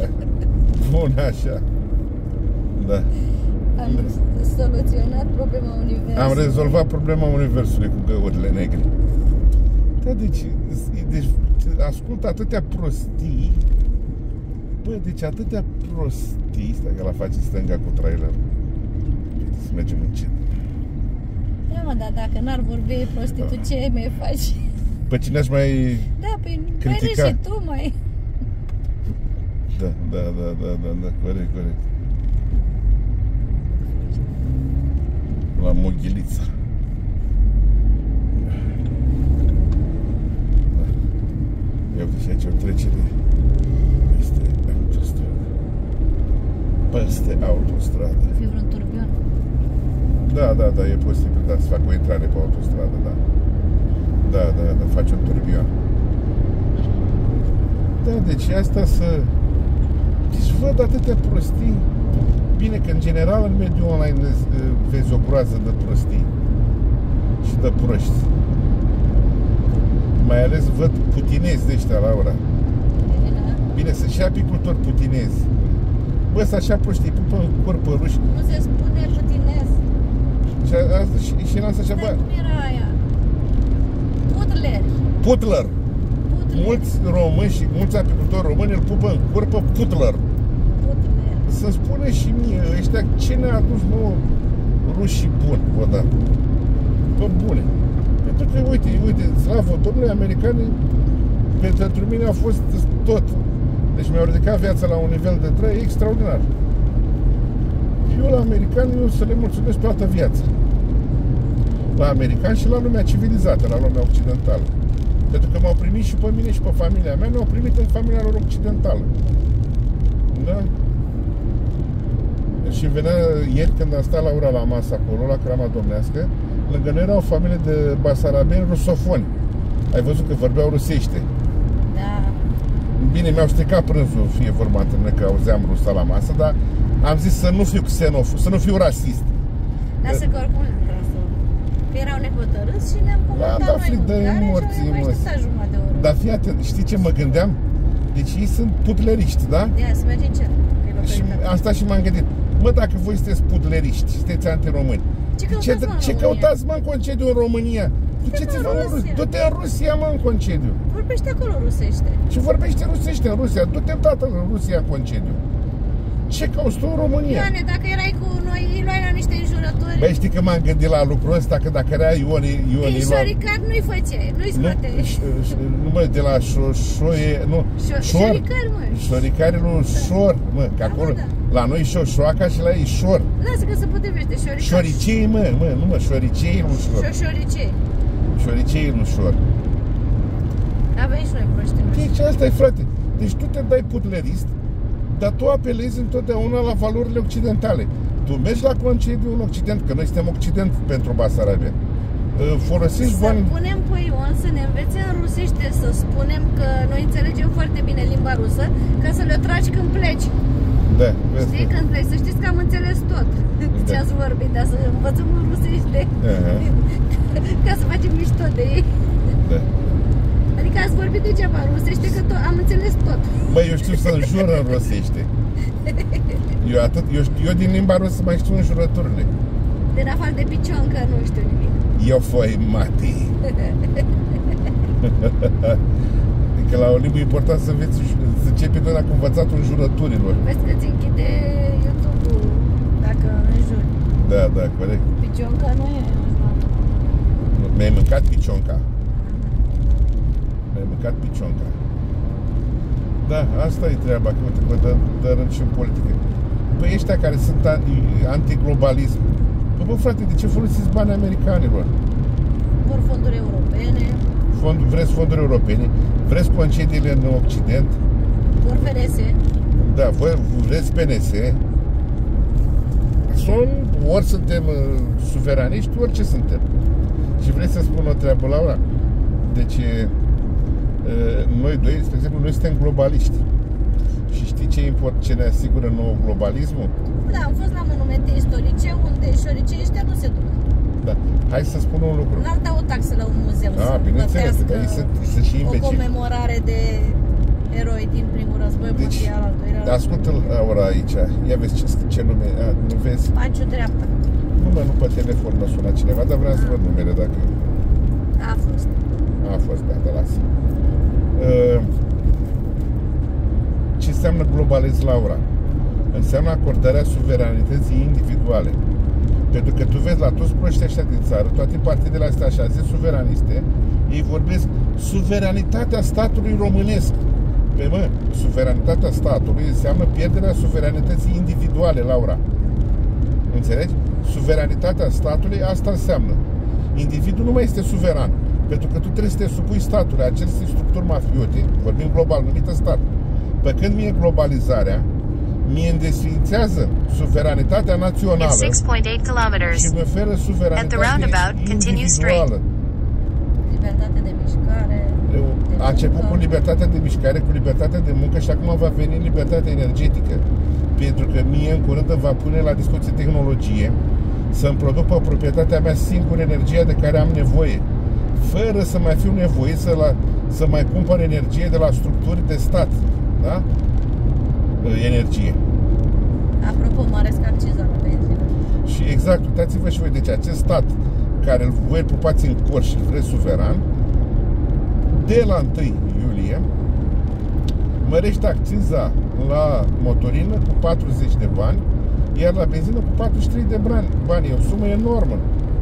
Speaker 1: Da.
Speaker 2: Am soluționat problema universului.
Speaker 1: Am rezolvat problema universului cu găurile negre. Da, deci ascult atâtea prostii. Bă, deci atâtea prostii. Stai că la face stânga cu trailer. Să mergem încet.
Speaker 2: Da, mă, dar dacă n-ar vorbi prostii, tu ce mai faci?
Speaker 1: Pe cine aș mai
Speaker 2: critica? Mai râzi și tu, mai...
Speaker 1: Da, corect. La Moghilița. Da. Ia uite și aici o trecere peste autostradă.
Speaker 2: Fi vreun turbion?
Speaker 1: Da, e posibil, da, să fac o intrare pe autostradă, da. Da, faci un turbion. Da, deci asta să... Deci văd atâtea prostii. Bine că în general în mediul online vezi o groază de prostii și de proști. Mai ales văd putinezi de ăștia, Laura. Bine, sunt și apicultori putinezi. Bă, să așa proștii, pupă în corp pe ruși.
Speaker 2: Nu se spune putinez.
Speaker 1: Și n-am așa, bă.
Speaker 2: Cum era aia?
Speaker 1: Putler. Mulți români și mulți apicultori români îl pupă în corp pe Putler. Să-mi spune și mie, ăștia, ce ne-a adus nouă rușii buni, odată? Bă, bune. Pentru că, uite, slavă Domnului, americanii, pentru mine a fost tot. Deci mi-au ridicat viața la un nivel de trai extraordinar. Eu la americani, eu să le mulțumesc toată viața. La americani și la lumea civilizată, la lumea occidentală. Pentru că m-au primit și pe mine și pe familia mea, ne-au primit în familia lor occidentală. Da? Și venea ieri când am stat Laura la masă acolo, la crama domnească, lângă noi era o familie de basarabeni rusofoni. Ai văzut că vorbeau rusește.
Speaker 2: Da.
Speaker 1: Bine, mi-au stricat prânzul, fie vorba între noi, că auzeam rusa la masă, dar am zis să nu fiu xenofob, să nu fiu rasist.
Speaker 2: Lasă că oricum nu vreau să... Că erau nepătărâți și ne-am comandat
Speaker 1: noi mâncare
Speaker 2: și mai așteptat jumătate de oră.
Speaker 1: Dar fii atent, știi ce mă gândeam? Deci ei sunt putleriști, da?
Speaker 2: Ia, să mergem cer.
Speaker 1: Și asta și m-am gândit. Mă, dacă voi sunteți putleriști, sunteți antiromâni, ce căutați, mă, în concediu în România? Duceți-vă în Rusia. Du-te în Rusia, mă, în concediu.
Speaker 2: Vorbește acolo rusește.
Speaker 1: Și vorbește rusește în Rusia. Du-te, tată, în Rusia în concediu. Ce cauți tu în România?
Speaker 2: Ioane, dacă erai cu noi, îi luai la niște înjurături.
Speaker 1: Băi, știi că m-am gândit la lucrul ăsta, că dacă era Ioni
Speaker 2: șoricar nu-i făceai, nu-i scoate.
Speaker 1: Nu, mă, de la șoie, nu,
Speaker 2: șoricar, mă.
Speaker 1: Șoricare, nu, șor, mă, că acolo, la noi șoșoaca și la ei șor.
Speaker 2: Lasă că se potrivește, șoricar.
Speaker 1: Șoricei, mă, nu, mă, șoricei, nu șor.
Speaker 2: Șoricei.
Speaker 1: Șoricei, nu șor.
Speaker 2: Avem și noi proști.
Speaker 1: Deci asta e, frate. Deci tu te dai putlerist, dar tu apelezi întotdeauna la valorile occidentale. Tu mergi la concediu în Occident, că noi suntem Occident pentru Basarabia. Folosești bani...
Speaker 2: Să punem pe Ion să ne învețe în rusește, să spunem că noi înțelegem foarte bine limba rusă, ca să le tragi când pleci.
Speaker 1: Da,
Speaker 2: știi, când pleci, să știți că am înțeles tot. Ce ați vorbit, dar să învățăm în rusește. Ca să facem mișto de ei.
Speaker 1: Da.
Speaker 2: Adică ați vorbit degeaba în rusește, că am înțeles tot.
Speaker 1: Băi, eu știu să înjur în rusește. Eu din limba rusă mai știu înjurăturile.
Speaker 2: Din afară de picioncă nu știu nimic.
Speaker 1: Eu foi mati. Adică la o limbă e important să înveți, să începi doar cu învățatul înjurăturilor.
Speaker 2: Vezi că ți închide YouTube-ul dacă înjuri.
Speaker 1: Da, corect.
Speaker 2: Picioncă nu e.
Speaker 1: Mi-ai mâncat picionca. Mi-ai mâncat picionca. Da, asta e treaba, că uite, mă dă rând și în politică. Păi ăștia care sunt antiglobalism. Bă, frate, de ce folosiți banii americanilor?
Speaker 2: Vor fonduri europene.
Speaker 1: Vreți fonduri europene? Vreți concediile în Occident?
Speaker 2: Vor PNS.
Speaker 1: Da, vreți PNS. Ori suntem suveraniști, ori ce suntem. Și vrei să spun o treabă, Laura? Deci, noi doi, spre exemplu, noi suntem globaliști. Și știi ce ne asigură nouă globalismul?
Speaker 2: Da, am fost la monumente istorice unde șoricei ăștia nu se duc.
Speaker 1: Da. Hai să spun un lucru.
Speaker 2: N-au dat o taxă la un muzeu să plătească
Speaker 1: și
Speaker 2: o comemorare de eroi din primul război mondial al doilea.
Speaker 1: Ascultă-l ora aici. Ia vezi ce nume. Nu vezi?
Speaker 2: Panciu dreapta.
Speaker 1: Nu pe telefon mă sună cineva, dar vreau să văd numele dacă...
Speaker 2: A fost.
Speaker 1: A fost, da, lasă. Ce înseamnă globalism, Laura? Înseamnă acordarea suveranității individuale. Pentru că tu vezi la toți proștii ăștia din țară, toate partidele astea așa zis suveraniste, ei vorbesc suveranitatea statului românesc. Păi mă, suveranitatea statului înseamnă pierderea suveranității individuale, Laura. Înțelegi? Suveranitatea statului asta înseamnă. Individul nu mai este suveran. Pentru că tu trebuie să te supui statului, aceste structuri mafiote, vorbim global, numită stat. Pe când mie globalizarea mie îmi desființează suveranitatea națională
Speaker 3: In 6.8 kilometers.
Speaker 1: și mi oferă
Speaker 3: At the
Speaker 1: suveranitate
Speaker 3: roundabout, continue straight.
Speaker 1: individuală.
Speaker 2: Libertate de mișcare.
Speaker 1: A început cu libertatea de mișcare, cu libertatea de muncă și acum va veni libertatea energetică. Pentru că mie în curând va pune la discuție tehnologie să-mi produc pe proprietatea mea singur energia de care am nevoie, fără să mai fiu nevoit să mai cumpăr energie de la structuri de stat. Da? Energie.
Speaker 2: Apropo, măresc acciza la benzină.
Speaker 1: Și exact, uitați-vă și voi, deci acest stat care voi pupați în cor și vreți suveran, de la 1 iulie mărește acciza la motorină cu 40 de bani, iar la benzină cu 43 de bani. E o sumă enormă.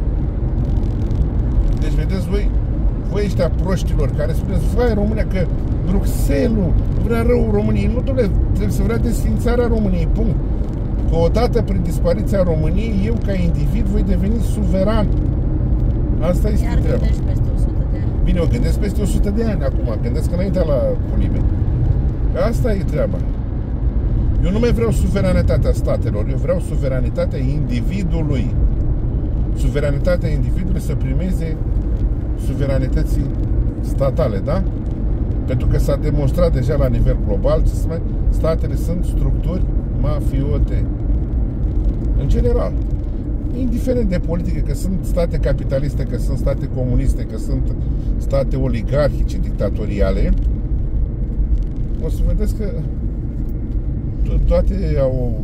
Speaker 1: Deci vedeți voi ăștia proștilor care spuneți, vai România, că Bruxelles vrea rău României. Nu, dom'le, trebuie să vrea desființarea României, punct. Că odată prin dispariția României, eu ca individ voi deveni suveran. Asta este treaba.
Speaker 2: Iar gândești peste 100 de ani.
Speaker 1: Bine, o gândesc peste 100 de ani acum, gândesc înaintea la Pulime. Că asta e treaba. Eu nu mai vreau suveranitatea statelor, eu vreau suveranitatea individului. Suveranitatea individului să primeze suveranității statale, da? Pentru că s-a demonstrat deja la nivel global, statele sunt structuri mafiote. În general. Indiferent de politică, că sunt state capitaliste, că sunt state comuniste, că sunt state oligarhice, dictatoriale, o să vedeți că toate au...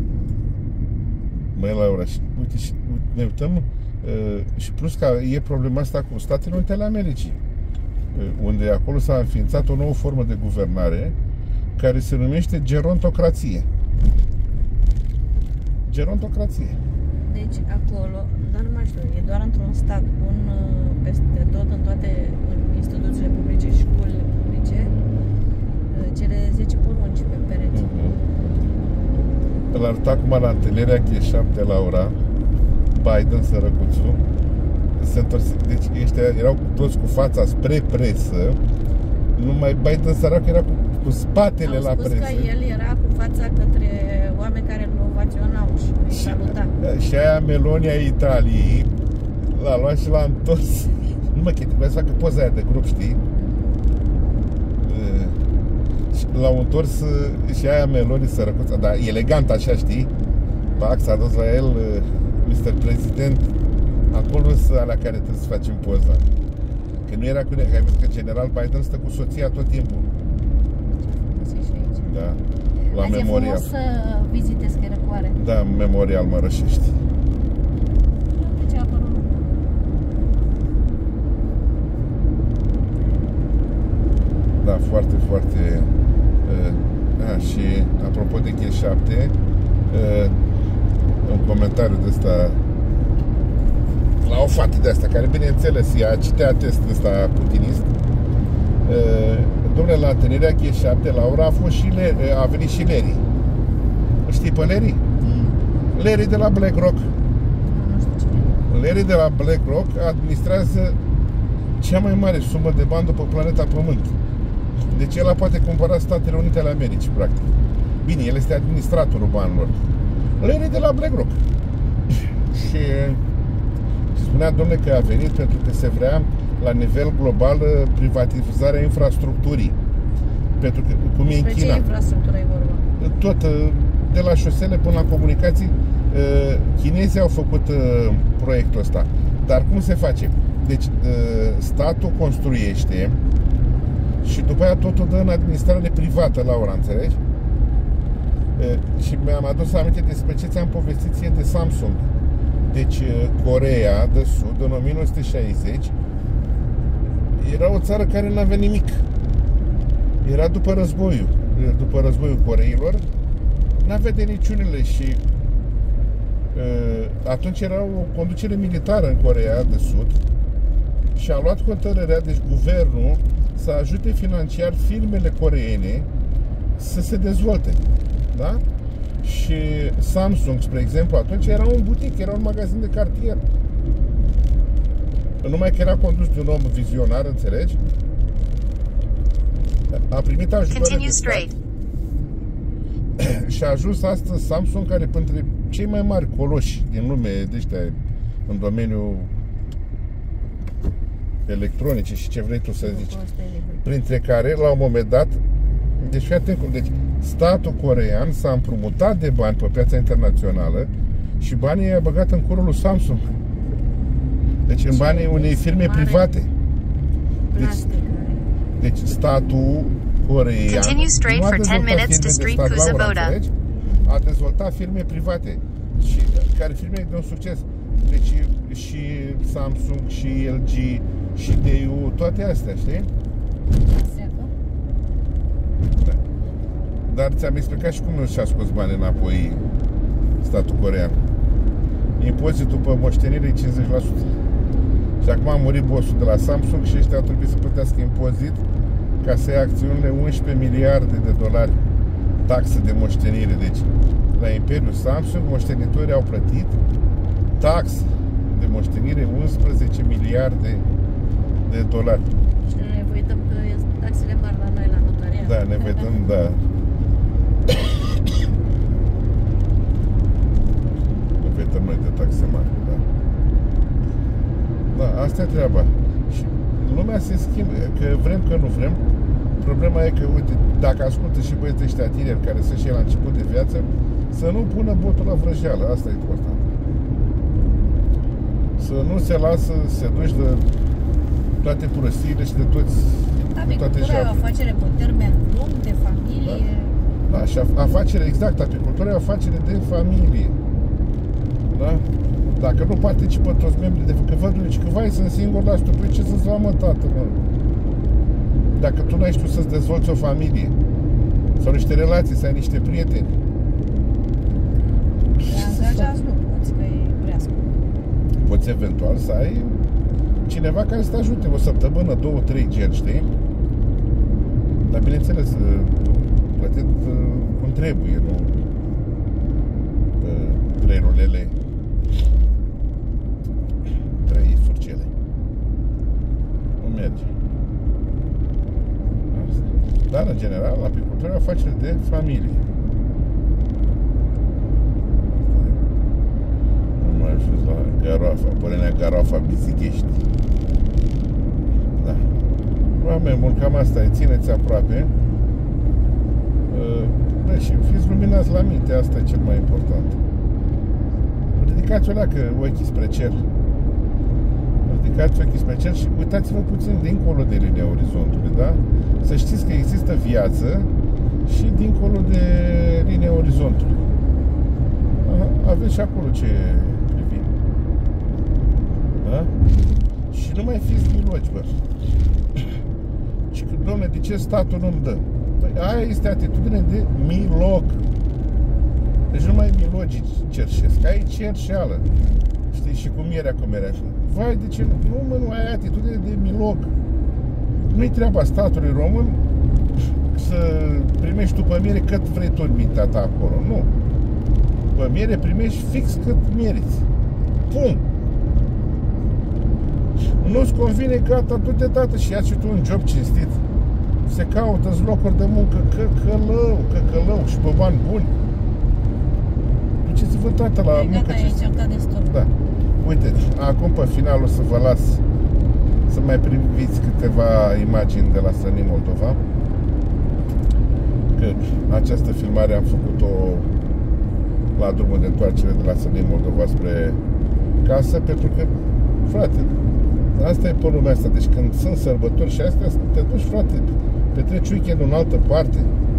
Speaker 1: Măi, Laura, uite, ne uităm și plus că e problema asta cu Statele Unite ale Americii, unde acolo s-a înființat o nouă formă de guvernare care se numește gerontocrație. Gerontocrație.
Speaker 2: Deci acolo, dar nu mai știu, e doar într-un stat bun, peste tot, în toate instituțiile publice și școlile publice, cele 10 porunci pe pereți.
Speaker 1: Îl arăta acum la întâlnirea G7, Laura, Biden, sărăcuțul, se întorse, deci ăștia erau toți cu fața spre presă, numai Biden sărac era cu spatele la presă.
Speaker 2: Au spus că el era cu fața către oameni care îl ovaționau și îi saluta.
Speaker 1: Și aia Meloni a Italiei l-a luat și l-a întors. Nu mă chete, trebuie să facă poza aia de grup, știi? L-au întors și aia Meloni sărăcuța, dar elegant așa, știi? Pac, s-a dus la el, Mr. President, acolo sunt alea care trebuie să facem poza. Că nu era cu ne, ai văzut că general Biden stă cu soția tot timpul. Da, la
Speaker 2: azi
Speaker 1: memorial.
Speaker 2: E frumos să vizitezi Chărăcoare.
Speaker 1: Da, memorial Mărășești.
Speaker 2: De ce a apărut?
Speaker 1: Da, foarte, foarte... și apropo de G7, un comentariu de ăsta la o fată de asta, care bineînțeles ea citea testul ăsta putinist. Dom'le, la întâlnirea G7, Laura, a venit și Larry. Știi pe Larry? Larry de la BlackRock.
Speaker 2: Nu știu cine.
Speaker 1: Larry de la BlackRock administrează cea mai mare sumă de bani după planeta Pământ. Deci el poate cumpăra Statele Unite ale Americii, practic. Bine, el este administratorul banilor. Larry de la BlackRock. Și spunea, domnule, că a venit pentru că se vrea la nivel global privatizarea infrastructurii. Pentru că, cum e în China.
Speaker 2: Ce infrastructură e vorba?
Speaker 1: Tot, de la șosele până la comunicații, chinezii au făcut proiectul ăsta. Dar cum se face? Deci, statul construiește și după aia totul dă în administrare privată, Laura, înțelegi? Și mi-am adus aminte despre ce ți-am povestit ție de Samsung. Deci Coreea de Sud, în 1960, era o țară care n-avea nimic. Era după războiul Coreilor, n-avea de niciunile și atunci era o conducere militară în Coreea de Sud și a luat hotărârea, deci guvernul, să ajute financiar firmele coreene să se dezvolte. Da? Și Samsung, spre exemplu, atunci era un butic, era un magazin de cartier. Numai că era condus de un om vizionar, înțelegi? A primit ajutoare de stat. Și a ajuns astăzi Samsung, care printre cei mai mari coloși din lume de ăștia, în domeniul electronice și ce vrei tu să zici, printre care la un moment dat, deci fii atent cum, deci statul coreean s-a împrumutat de bani pe piața internațională și banii i-a băgat în curul lui Samsung. Deci în banii unei firme private. Deci statul coreean
Speaker 3: Continue straight for 10 minutes to Street Kuzavoda.
Speaker 1: A dezvoltat firme private și care firme de un succes. Deci și Samsung, și LG, și Daewoo, toate astea, știi? Da. Dar ți-am explicat și cum și-a scos bani înapoi statul coreean. Impozitul pe moștenire e 50%. Și acum a murit bossul de la Samsung și ăștia au trebuit să plătească impozit ca să ia acțiunile 11 miliarde de dolari taxe de moștenire. Deci la Imperiul Samsung moștenitorii au plătit taxe de moștenire 11 miliarde de dolari.
Speaker 2: Și ne uităm că taxele mari la noi la notariat.
Speaker 1: Da, ne vedem, da. Ne vedem noi de taxe mari, da. Da, asta e treaba. Și lumea se schimbă, că vrem, că nu vrem. Problema e că, uite, dacă ascultă și băieții ăștia tineri care sunt și la început de viață, să nu pună botul la vrăjeală, asta e important. Să nu se lasă, se duci de toate prostiile și de toți, toate
Speaker 2: apicultura e o afacere pe termen lung, de familie.
Speaker 1: Da, și afacere, exact, apicultura e o afacere de familie. Da? Dacă nu participă toți membrii de că zici că vai, sunt singur, dar tu, păi ce să-ți la mă, tată, mă? Dacă tu n-ai știut să-ți dezvolți o familie sau niște relații, să ai niște prieteni.
Speaker 2: Angajați nu poți, că e prea scump.
Speaker 1: Poți eventual să ai cineva care să te ajute o săptămână, 2-3 gen, știi? Dar bineînțeles, plătit cum trebuie, nu 3 rulele, 3 surcele. Nu merge. Dar, în general, apicultura e o afacere de familie. Nu mai știu la Garoafa, părenea Garoafa Bizichești. Da. Oameni buni, cam asta e, țineți aproape. Și fiți luminați la minte, asta e cel mai important. Ridicați o leacă ochii spre cer. Ridicați ochii spre cer și uitați-vă puțin dincolo de linia orizontului, da? Să știți că există viață și dincolo de linia orizontului. Aha, aveți și acolo ce privi. Da? Și nu mai fiți milogi, bă. Și că, dom'le, de ce statul nu-mi dă? Păi aia este atitudine de milog. Deci nu mai milogii cerșesc, ai cerșeală. Știi, și cu mierea, vai, de ce nu? Nu, mă, nu ai atitudine de milog. Nu-i treaba statului român să primești tu pe miere cât vrei tu în mintea ta acolo. Nu. Pe miere primești fix cât meriți. Pum. Nu-ți convine, gata, du-te, tată, și ia-ți tu un job cinstit. Se caută-ți locuri de muncă căcălău și pe bani buni. Duceți-vă, tată, la muncă cinstit. Da. Uite, acum pe final o să vă las să mai priviți câteva imagini de la Sănin Moldova. Că această filmare am făcut-o la drumul de întoarcere de la Sănin Moldova spre casă, pentru că, frate, asta e pe lumea asta. Deci când sunt sărbători și astea, te duci, frate, petreci weekend-ul în altă parte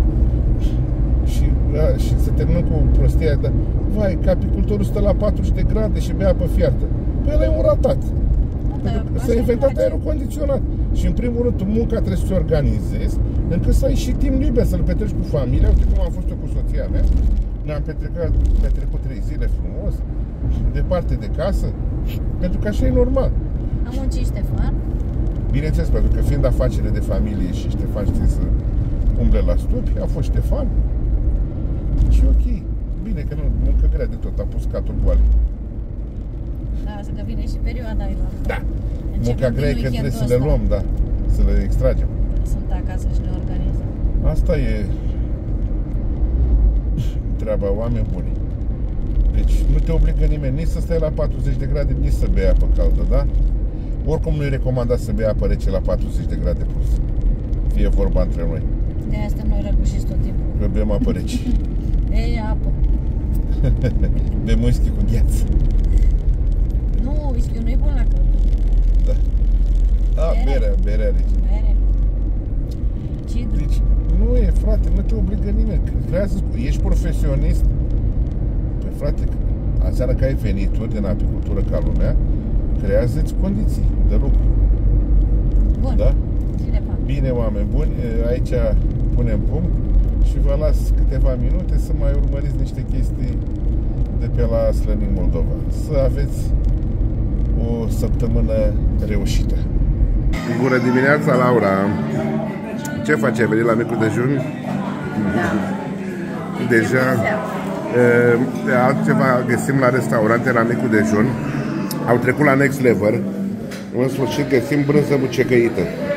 Speaker 1: și se termină cu prostia, dar vai, că apicultorul stă la 40 de grade și bea apă fiartă. Păi ăla e un ratat. S-a inventat aerul condiționat. Și în primul rând, munca trebuie să o organizezi, încât să ai și timp liber, să-l petreci cu familia. Uite cum am fost eu cu soția mea. Ne-am petrecut 3 zile frumos, departe de casă, pentru că așa e normal.
Speaker 2: Am muncit Ștefan.
Speaker 1: Bineînțeles, pentru că fiind afacere de familie și Ștefan știe să umble la stupi, a fost Ștefan. Și ok, bine că nu, muncă grea de tot, a pus catul goale.
Speaker 2: Da, asta că vine și perioada aia.
Speaker 1: Da, munca grea e că trebuie să le luăm, da, să le extragem.
Speaker 2: Sunt acasă și le organizăm.
Speaker 1: Asta e treaba, oameni buni. Deci nu te obligă nimeni nici să stai la 40 de grade, nici să bei apă caldă, da? Oricum nu-i recomandat să bei apă rece la 40 de grade plus. Fie vorba între noi.
Speaker 2: De asta noi răgușiți tot timpul.
Speaker 1: Că bem apă rece.
Speaker 2: Ei, apă.
Speaker 1: Bem whisky cu gheață.
Speaker 2: Nu, whisky nu e bun la căldură.
Speaker 1: Da. Berea rece.
Speaker 2: Bere. Cidru.
Speaker 1: Deci, nu e, frate, nu te obligă nimeni. Ești profesionist. Păi, frate, aseară că ai venituri din apicultură ca lumea, creează-ți condiții de lucru.
Speaker 2: Bun.
Speaker 1: Da?
Speaker 2: Cineva.
Speaker 1: Bine, oameni buni, aici punem punct și vă las câteva minute să mai urmăriți niște chestii de pe la Slănin Moldova. Să aveți o săptămână reușită. Bună dimineața, Laura! Ce faci? Ai venit la micul dejun?
Speaker 2: Da.
Speaker 1: Deja altceva găsim la restaurante la micul dejun. Au trecut la Next Level. În sfârșit găsim brânză mucegăită.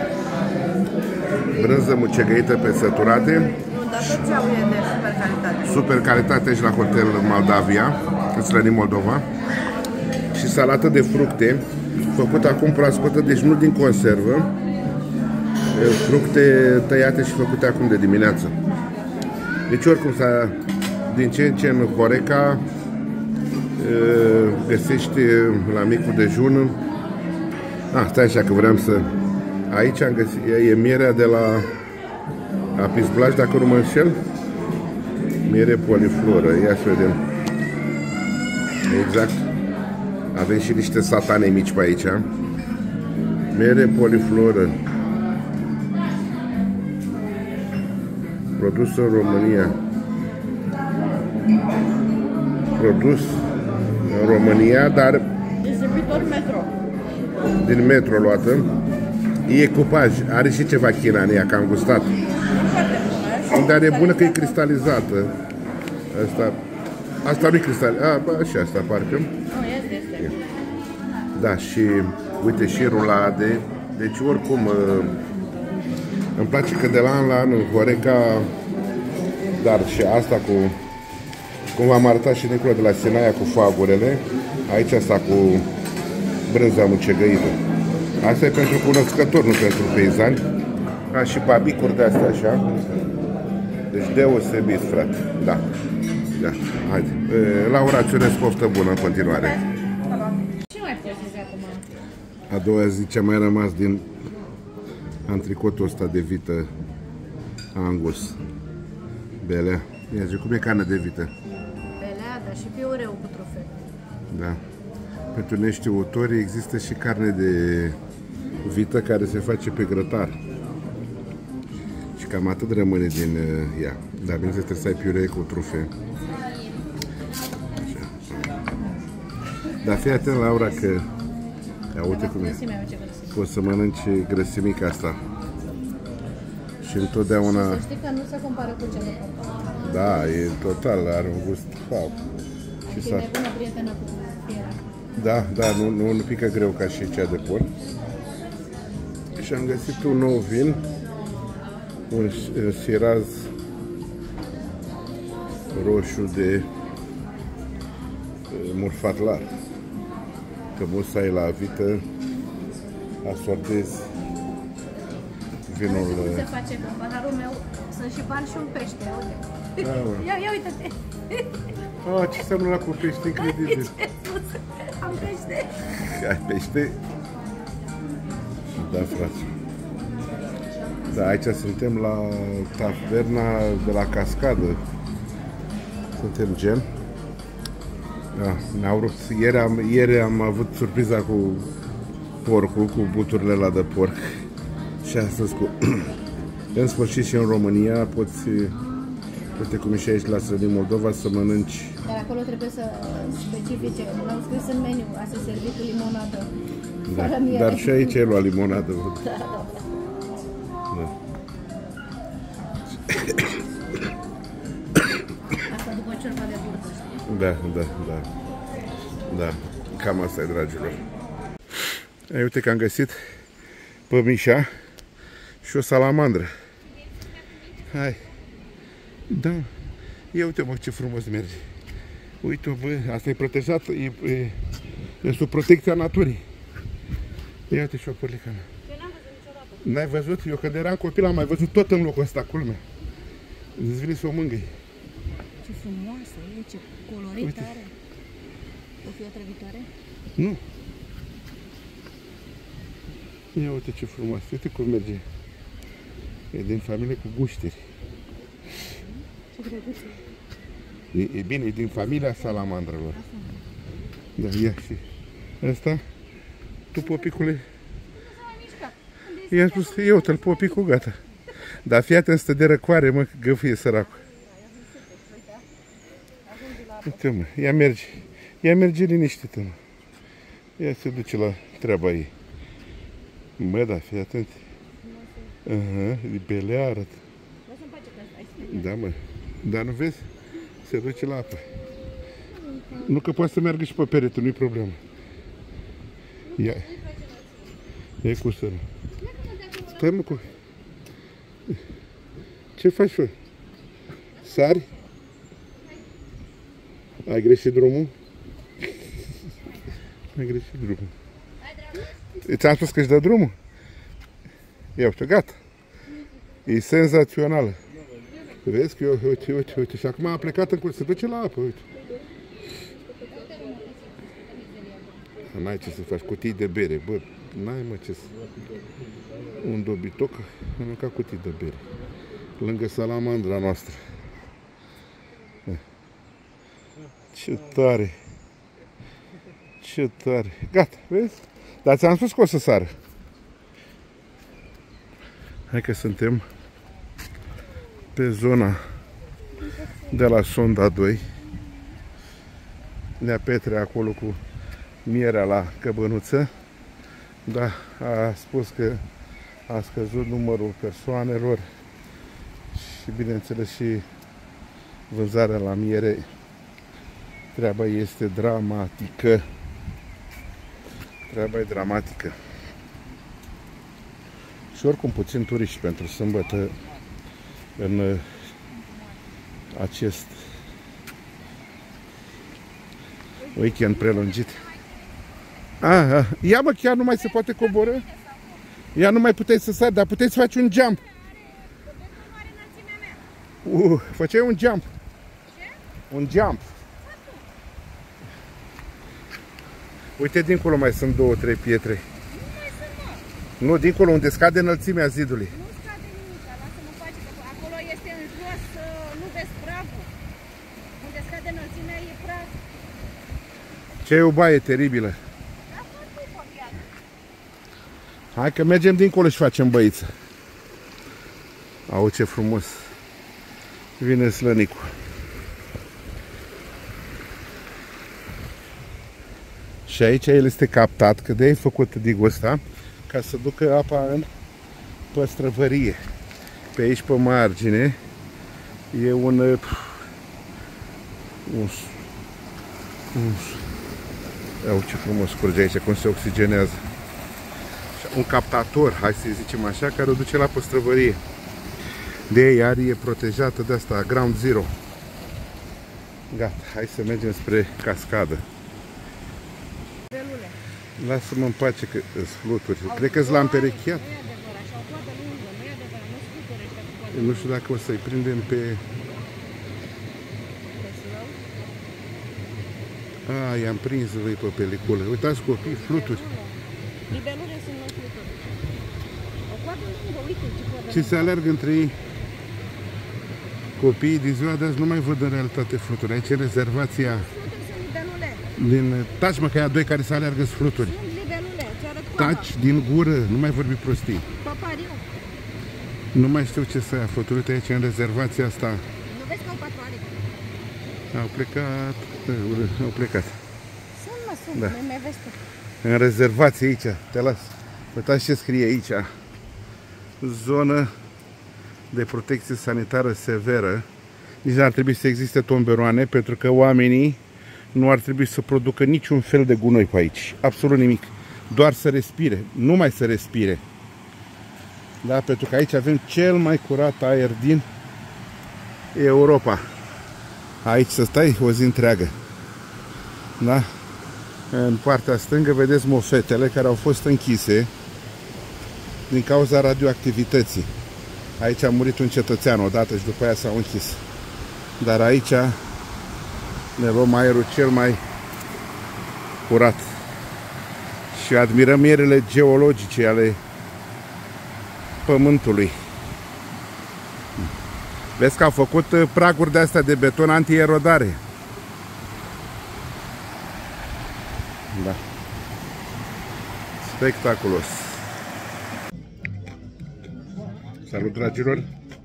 Speaker 1: Brânză mucegăită pe săturate.
Speaker 2: Dar tot ce au e de super calitate.
Speaker 1: Super calitate și la Hotel Moldavia, în Slănin Moldova. Și salată de fructe, făcută acum proaspătă, deci nu din conservă. Fructe tăiate și făcute acum de dimineață. Deci oricum din ce în ce în Horeca găsești la micul dejun. Stai așa că vreau să... Aici am găsit, e mierea de la Apis Blaj, dacă nu mă înșel. Miere polifloră, ia să vedem. Exact. Avem și niște satane mici pe aici. Miere polifloră. Produs în România. Produs în România, dar
Speaker 2: Distribuitor Metro.
Speaker 1: din Metro luată. E cupaj, are și ceva china în ea, că am gustat. Dar e bună că e cristalizată. Asta nu e cristalizată. Și asta parcă.
Speaker 2: Nu, este.
Speaker 1: Da, și uite și rulade. Deci oricum îmi place că de la an la an în Horeca, dar și asta cu, cum v-am arătat și Nicola de la Sinaia cu fagurele, aici asta cu brânza mucegăită. Asta e pentru cunoscători, nu pentru peizani. Ca și babicuri de astea așa. Deci deosebit, frate. Da. Haide. Laura, îți urez poftă bună în continuare.
Speaker 2: Ce mai poți zice acum?
Speaker 1: A doua zi ce a mai rămas din antricotul ăsta de vită Angus. Belea. Ia zi, cum e carne de vită?
Speaker 2: Belea, dar și piureu cu trufel.
Speaker 1: Da. Pentru neștiutori există și carne de vită care se face pe grătar. Și cam atât rămâne din ea. Dar bineînțeles trebuie să ai piure cu trufe. Așa. Dar fii atent, Laura, că ia uite cum e. Poți să mănânci grăsimica asta. Și întotdeauna...
Speaker 2: Să știi că nu se compară cu cele portocale.
Speaker 1: Da, e total, are un gust. Wow. Și
Speaker 2: e nebună prietenă cu fiera.
Speaker 1: Da, nu pică greu ca și cea de porc. Și am găsit un nou vin, un Shiraz roșu de murfatlar. Că musai la vită asordezi vinul.
Speaker 2: Se face cu paharul meu, sunt și bani și un pește, uite. Ia uite-te.
Speaker 1: Ce înseamnă la cu pește, incredibil.
Speaker 2: Am pește.
Speaker 1: Ai pește? Da, frate. Da, aici suntem la taverna de la Cascadă. Suntem gen. Da, ne-au rupt. Ieri am avut surpriza cu porcul, cu buturile la de porc. Și astăzi cu... În sfârșit și în România poți, uite cum e și aici la Slănin Moldova, să mănânci.
Speaker 2: Dar acolo trebuie să specifice, l-am scris în meniu, a se servi cu limonadă.
Speaker 1: Da, dar și aici e luat limonadă. Da.
Speaker 2: Asta după ciorba de burtă.
Speaker 1: Da. Cam asta e, dragilor. Ei, uite că am găsit pămișa și o salamandră. Hai. Da. Ia uite, mă, ce frumos merge. Uite, bă, asta e protejat, e sub protecția naturii. Ia uite și o părlică.
Speaker 2: Eu n-am văzut niciodată.
Speaker 1: N-ai văzut? Eu când eram copil am mai văzut tot în locul ăsta, culmea. Îți vine să o mângâi.
Speaker 2: Ce frumoasă e, ce colorit
Speaker 1: Uite.
Speaker 2: are. O fi o trăvitoare?
Speaker 1: Nu. Ia uite ce frumos. Uite cum merge. E din familie cu gușteri.
Speaker 2: Ce drăguț e.
Speaker 1: E bine, e din familia salamandrelor. Da, ia și ăsta. Tu, popicule, i-am spus, eu te-l popicul, gata. Dar fii atent, stă de răcoare, mă, că găfâie săracul. Uite, mă, ea merge liniștită, mă. Ea se duce la treaba ei. Mă, da, fii atent. E belea arăt.
Speaker 2: Lasă-mi pace că asta e.
Speaker 1: Da, mă. Dar nu vezi? Se duce la apă. Nu că poate să meargă și pe perete, nu-i problemă. Ia. E cu sără. Stai, mă, cu... Ce faci, fă? Sari? Ai greșit drumul? Ai greșit drumul. Ți-am spus că își dă drumul? Ia uite, gata. E senzațională. Vezi că eu, uite, și acum a plecat în curs, se duce la apă, uite. N-ai ce să faci, cutii de bere, bă, n-ai, mă, ce să... Un dobitoc a mâncat cutii de bere. Lângă salamandra noastră. Ce tare! Ce tare! Gata, vezi? Dar ți-am spus că o să sară. Hai că suntem pe zona de la Sonda 2. Nea Petre acolo cu mierea la căbănuță. Da, a spus că a scăzut numărul persoanelor și bineînțeles și vânzarea la miere. Treaba este dramatică. Treaba e dramatică. Și oricum puțin turiști pentru sâmbătă în acest weekend prelungit. Ia, mă, chiar nu mai se poate coboră? Ia, nu mai puteai să sari, dar puteai să faci un jump. Făceai un jump. Un jump. Uite, dincolo mai sunt 2-3 pietre. Nu, dincolo unde scade înălțimea zidului.
Speaker 2: Nu scade nimic, lasă-mă în pace, că acolo este în jos, nu vezi pragul. Unde scade înălțimea e prag.
Speaker 1: Ce e o baie teribilă. Hai că mergem dincolo și facem băiță. Au, ce frumos. Vine slănicul. Și aici el este captat, că de-aia e făcut digul ăsta, ca să ducă apa în păstrăvărie. Pe aici, pe margine, e un Iau, ce frumos curge aici, cum se oxigenează. Un captator, hai să zicem așa, care o duce la păstrăvărie. De iar e protejată de asta, Ground Zero. Gata, hai să mergem spre cascadă. Lasă-mă în pace că îți fluturi. Cred că-ți l-am perecheat. Nu știu dacă o să-i prindem pe... I-am prins voi pe peliculă. Uitați copii, fluturi.
Speaker 2: Libelule sunt noi fluturi. O coadă lungă, uite ce coadă.
Speaker 1: Ce se alergă între ei. Copiii din ziua de azi nu mai văd în realitate fluturi. Aici e rezervația...
Speaker 2: Fluturi sunt libelule.
Speaker 1: Din... Taci, mă, că aia doi care se alergă sunt fluturi.
Speaker 2: Sunt libelule, ți arăt coada.
Speaker 1: Taci din gură, nu mai vorbi prostii.
Speaker 2: Papariu.
Speaker 1: Nu mai știu ce să ia fluturi. Uite aici în rezervația asta.
Speaker 2: Nu vezi că au patru aripi?
Speaker 1: Au plecat. Au plecat.
Speaker 2: Sunt, mă, sunt.
Speaker 1: Da.
Speaker 2: Nu mai vezi tu.
Speaker 1: În rezervație aici, te las. Uitați ce scrie aici. Zonă de protecție sanitară severă. Nici n-ar trebui să existe tomberoane, pentru că oamenii nu ar trebui să producă niciun fel de gunoi pe aici. Absolut nimic. Doar să respire. Numai să respire. Da? Pentru că aici avem cel mai curat aer din Europa. aici să stai o zi întreagă. Da? În partea stângă vedeți mofetele care au fost închise din cauza radioactivității. Aici a murit un cetățean odată și după aia s-au închis. Dar aici ne luăm aerul cel mai curat. Și admirăm mierele geologice ale Pământului. Vezi că au făcut praguri de astea de beton antierodare. Da. Spectaculos. Salut, dragilor!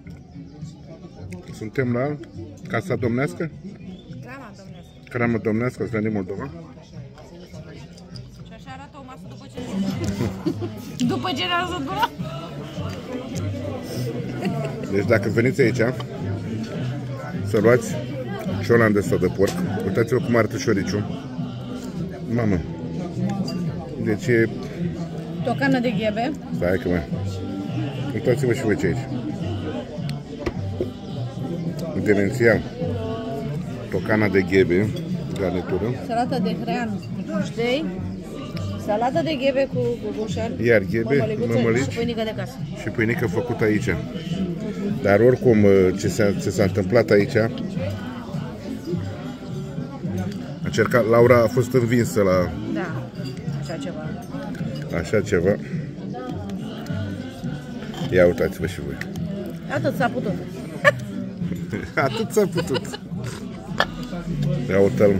Speaker 1: Suntem la Casa Domnească?
Speaker 2: Crama domnească.
Speaker 1: Crama Domnească, asta din Moldova.
Speaker 2: Și așa arată o masă după ce după ce ne-a săturat.
Speaker 1: Deci dacă veniți aici să luați ciolan de ăsta de porc, uitați-vă cum arată șoriciu. Mamă! Deci e...
Speaker 2: Tocană de ghebe.
Speaker 1: Stai că mai... Uitați-vă și voi ce aici. Demențial. Tocana de ghebe, garnitură.
Speaker 2: Salată de hrean, știi? Salată de ghebe cu bubușan.
Speaker 1: Iar ghebe, mămălici
Speaker 2: și pâinică de casă.
Speaker 1: și pâinică făcută aici. Dar oricum ce s-a întâmplat aici, Laura a fost învinsă la
Speaker 2: Da, așa ceva.
Speaker 1: așa ceva. Ia uitați-vă și voi.
Speaker 2: Atât s-a putut.
Speaker 1: Atât s-a putut. Ia uite-l.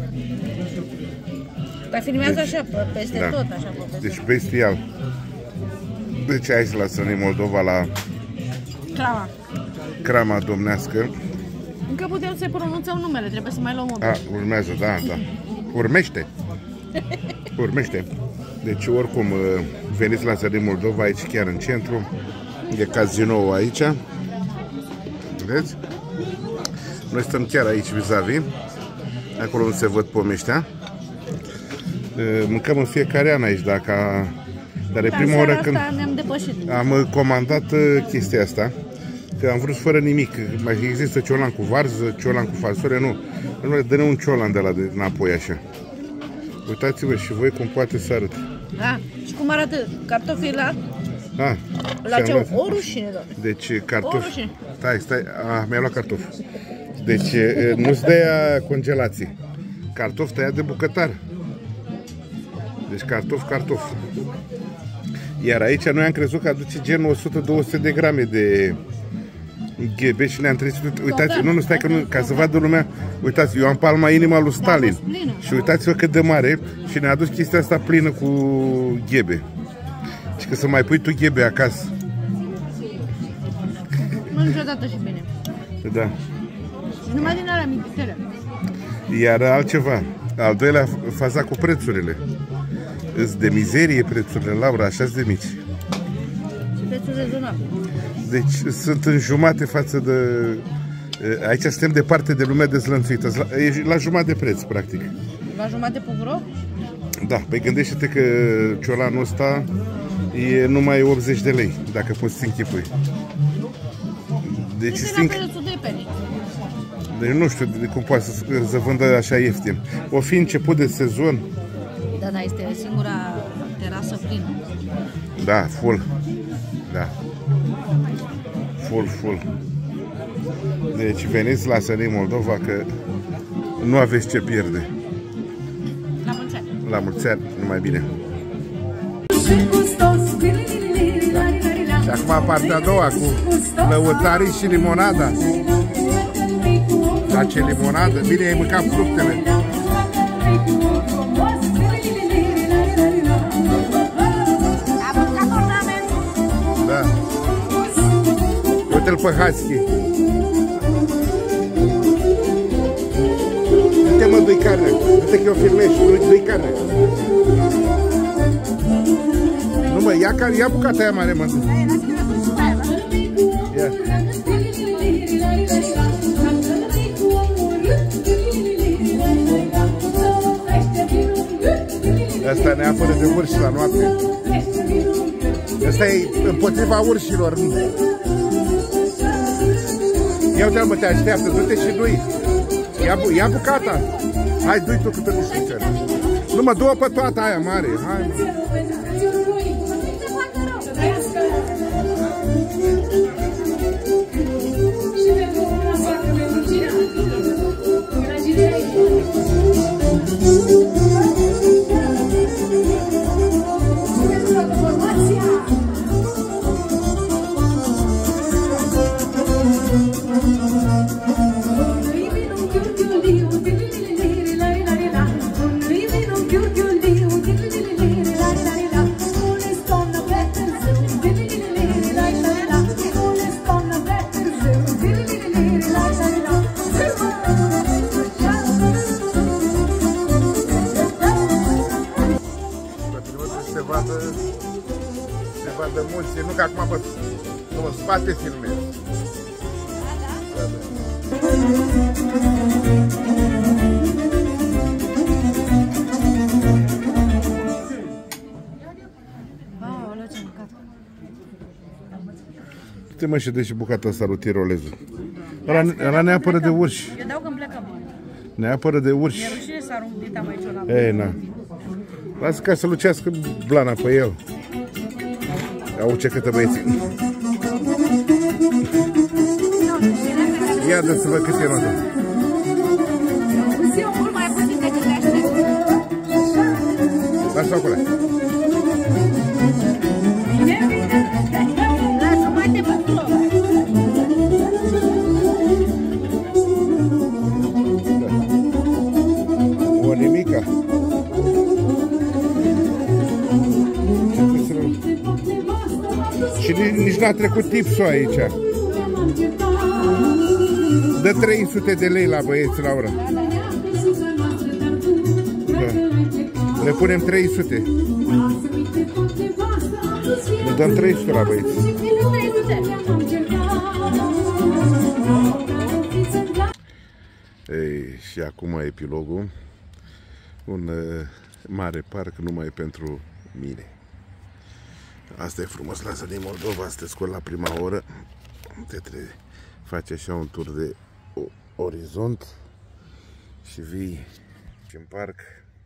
Speaker 2: Dar filmează așa, peste
Speaker 1: Da.
Speaker 2: tot, așa, peste
Speaker 1: Deci bestial. Deci aici la Sănii Moldova, la
Speaker 2: Crama.
Speaker 1: Crama Domnească.
Speaker 2: Încă putem să-i pronunțăm numele, trebuie să mai luăm o
Speaker 1: A, urmează, da, da. Urmește. Urmește. Deci oricum veniți la Sănii Moldova, aici chiar în centru. E cazinou aici. Vedeți? Noi stăm chiar aici vis-a-vis. Acolo unde se văd pomeștea. Mâncăm în fiecare an aici, dacă... Dar e prima oară când
Speaker 2: ne-am depășit.
Speaker 1: am comandat chestia asta. Că am vrut fără nimic. Mai există ciolan cu varză, ciolan cu fasole, nu. Dă-ne un ciolan de la de înapoi așa. Uitați-vă și voi cum poate să arăte.
Speaker 2: Da, și cum arată cartofii la...
Speaker 1: Ah,
Speaker 2: La ce? O rușine, doar.
Speaker 1: deci cartofi.
Speaker 2: O rușine.
Speaker 1: Stai, mi-a luat cartofi. Deci nu-ți dea congelații. Cartofi tăiat de bucătar. Deci cartofi. Iar aici noi am crezut că aduce gen 100-200 de grame de ghebe și ne-am trezit. Uitați, nu, stai că nu, ca să vadă lumea. Uitați, eu am palma inima lui Stalin. Și uitați-vă cât de mare și ne-a adus chestia asta plină cu ghebe. Și că să mai pui tu ghebe acasă.
Speaker 2: Nu niciodată și bine.
Speaker 1: Da.
Speaker 2: Și numai din alea mititele.
Speaker 1: Iar altceva, al doilea faza cu prețurile. Îs de mizerie prețurile, Laura, așa de mici.
Speaker 2: Și prețul rezonabil.
Speaker 1: Deci sunt în jumate față de... Aici suntem departe de lumea dezlănțuită. E la jumătate de preț, practic.
Speaker 2: La jumătate pe vreo?
Speaker 1: Da, păi gândește-te că ciolanul ăsta e numai 80 de lei, dacă poți să închipui. Deci
Speaker 2: la prețul de penny.
Speaker 1: Deci nu știu de cum poate să vândă așa ieftin. O fi început de sezon.
Speaker 2: Da, este singura terasă plină.
Speaker 1: Da, full. Da. Full. Deci veniți la Sănii Moldova că nu aveți ce pierde.
Speaker 2: La mulți ani.
Speaker 1: La mulți ani, numai bine. Și acum partea a doua cu lăutarii și limonada. Da, ce limonadă! Bine, ai mâncat fructele. Da. Uite-l pe Husky. Uite mă, dui carne. Uite că eu filmez și dui carne. Nu mă, ia bucata aia mare, mă. Ia. Asta ne apără de urși la noapte. Asta e împotriva urșilor. Ia uite-l, mă, te așteaptă, du-te și du-i. Ia bucata. Hai, du-i tu câtă miștițele. Nu mă, du-o pe toată aia mare. Hai, mă. Se vadă mulți, nu că acum văd, nu, în spate filmez. Du-te mă și dă și bucata asta lui tirolezul. Ăla ne apără de urși.
Speaker 2: Eu dau când plecăm.
Speaker 1: Ne apără de urși.
Speaker 2: Mi-e rușine să arunc dita mai ciorapă.
Speaker 1: Ei, na. Lasă ca să lucească blana pe el. Au ce câtă băieții. Ia dă să văd cât e notă.
Speaker 2: Eu mult mai puțin decât te aștept.
Speaker 1: Lasă-o acolo.
Speaker 2: Lasă, mai te bătulă.
Speaker 1: O nimica. Și nici n-a trecut tipsul aici. Dă 300 de lei la băieți, Laura. Da. Le punem 300. Le dăm 300 la băieți. Ei, și acum epilogul. Un mare parc numai pentru mine. Asta e frumos la din Moldova, să te scoli la prima oră, faci așa un tur de orizont și vii în parc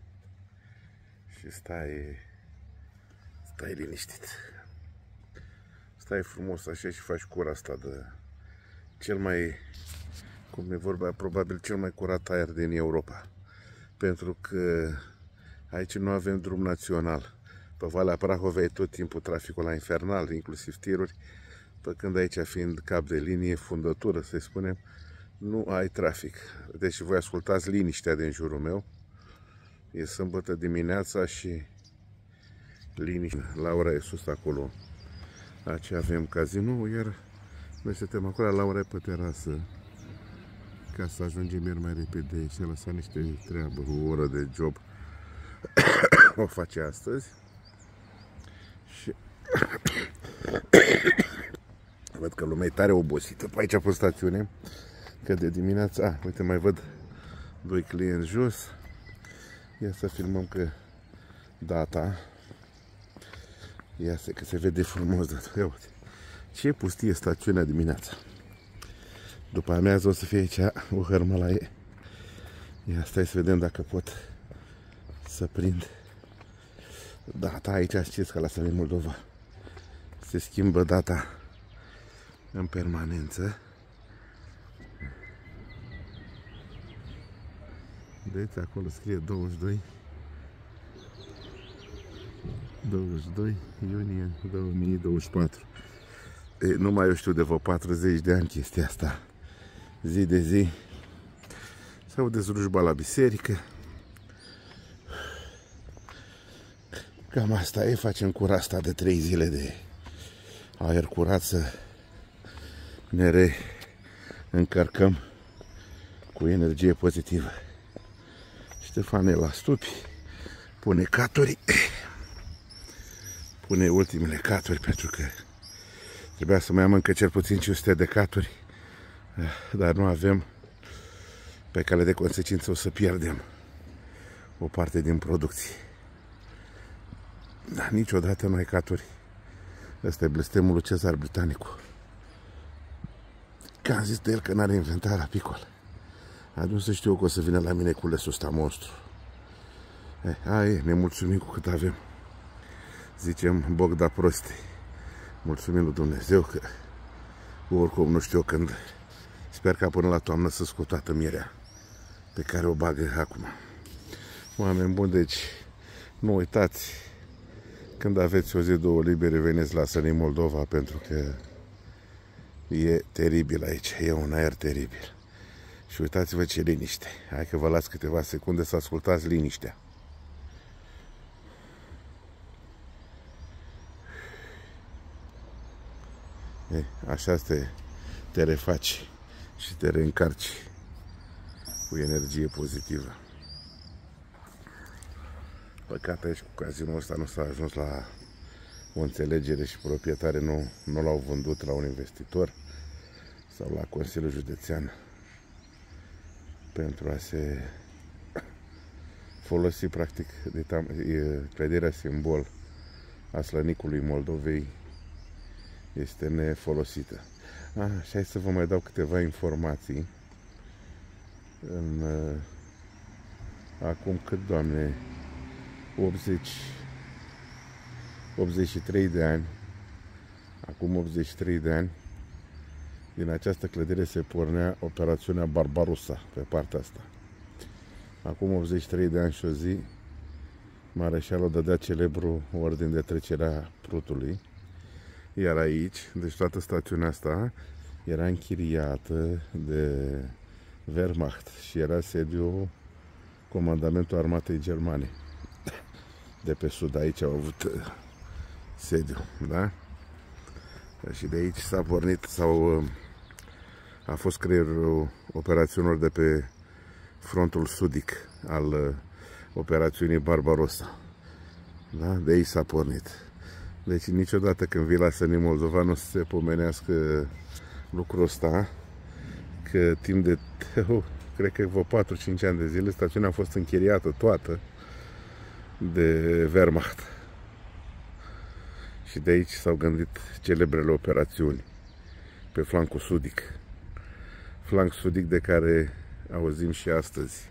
Speaker 1: și stai liniștit. Stai frumos așa și faci cura asta de cel mai, cum e vorba, probabil cel mai curat aer din Europa. Pentru că aici nu avem drum național. Pe Valea Prahovei e tot timpul traficul la infernal, inclusiv tiruri, pe când aici fiind cap de linie, fundătură, să spunem, nu ai trafic. Deci voi ascultați liniștea din jurul meu. E sâmbătă dimineața și liniște. Laura e sus acolo. Aici avem cazinou, iar noi suntem acolo, Laura e pe terasă. Ca să ajungem ieri mai repede și a lăsat niște treabă, o oră de job. O face astăzi. Și văd că lumea e tare obosită pe aici pe stațiune, că de dimineața, uite, mai văd doi clienți jos. Ia să filmăm că data, ia că se vede frumos data. Ia uite, ce pustie stațiunea dimineața. După amiază o să fie aici o hărmă la ei. Ia stai să vedem dacă pot să prind data aici. Știți că la Salin Moldova se schimbă data în permanență. Vedeți, acolo scrie 22 iunie 2024. Nu mai eu știu de vreo 40 de ani chestia asta. Zi de zi se aude slujba la biserică. Cam asta e, facem cura asta de 3 zile de aer curat, să ne reîncărcăm cu energie pozitivă. Ștefan e la stupi, pune caturi, pune ultimele caturi, pentru că trebuia să mai am încă cel puțin 500 de caturi, dar nu avem. Pe cale de consecință o să pierdem o parte din producție. Da, niciodată nu ai caturi. Ăsta e blestemul lui Cezar Britanicul. Că am zis de el că n-are inventar apicol. Atunci să știu că o să vină la mine culesul ăsta monstru. Hai, ne mulțumim cu cât avem. Zicem Bogda proste. Mulțumim lui Dumnezeu că oricum nu știu când. Sper ca până la toamnă să scot toată mierea pe care o bagă acum. Oameni buni, deci nu uitați, când aveți o zi, două libere, veniți la Sănii Moldova, pentru că e teribil aici, e un aer teribil. Și uitați-vă ce liniște. Hai că vă las câteva secunde să ascultați liniștea. Așa te refaci și te reîncarci cu energie pozitivă. Păcat aici cu cazinul ăsta nu s-a ajuns la o înțelegere și proprietarii nu l-au vândut la un investitor sau la Consiliul Județean pentru a se folosi practic de clădirea simbol a Slănicului Moldovei este nefolosită. Și hai să vă mai dau câteva informații. Acum cât, Doamne, 83 de ani, acum 83 de ani, din această clădire se pornea operațiunea Barbarossa, pe partea asta. Acum 83 de ani și o zi, mareșalul dădea celebru ordin de trecere a Prutului. Iar aici, deci toată stațiunea asta, era închiriată de Wehrmacht și era sediul Comandamentul Armatei Germane. De pe sud, aici au avut sediu, da? Și de aici s-a pornit, a fost creierul operațiunilor de pe frontul sudic al operațiunii Barbarossa. Da? De aici s-a pornit. Deci niciodată când vii la Sănii Moldova nu se pomenească lucrul ăsta, că timp de, cred că vreo 4-5 ani de zile, stațiunea a fost închiriată toată de Wehrmacht. Și de aici s-au gândit celebrele operațiuni pe flancul sudic. Flanc sudic de care auzim și astăzi.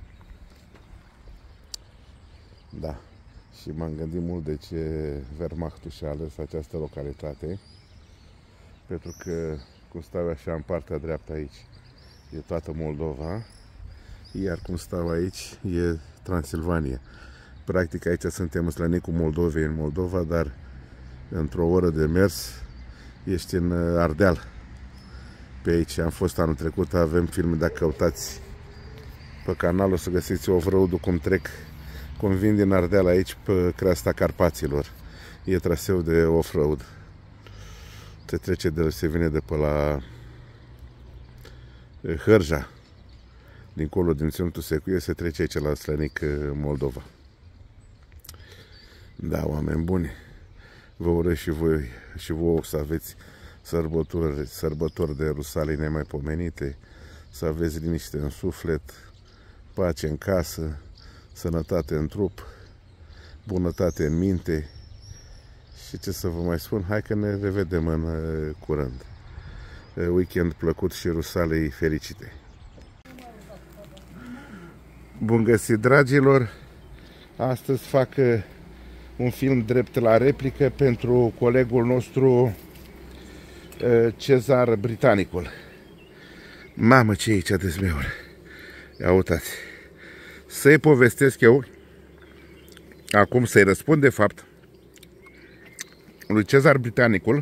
Speaker 1: Da. Și m-am gândit mult de ce Wehrmachtul și-a ales această localitate. Pentru că, cum stau așa în partea dreaptă aici, e toată Moldova. Iar cum stau aici, e Transilvania. Practic aici suntem în Slănicul Moldovei, în Moldova, dar într-o oră de mers ești în Ardeal. Pe aici am fost anul trecut, avem filme, dacă căutați pe canal o să găsiți off-road-ul cum vin din Ardeal aici pe creasta Carpaților. E traseu de off-road. Se vine de pe la Hârja, dincolo din Ținutul Secuie, se trece aici la Slănic, Moldova. Da, oameni buni, vă urez și vouă să aveți sărbători de Rusalii nemaipomenite, să aveți liniște în suflet, pace în casă, sănătate în trup, bunătate în minte și ce să vă mai spun, hai că ne revedem în curând. Weekend plăcut și Rusalii fericite! Bun găsit, dragilor! Astăzi fac un film drept la replică pentru colegul nostru Cezar Britanicul. Mamă, ce e aici de zmeuri! Ia uitați! Să-i povestesc eu, acum să-i răspund de fapt lui Cezar Britanicul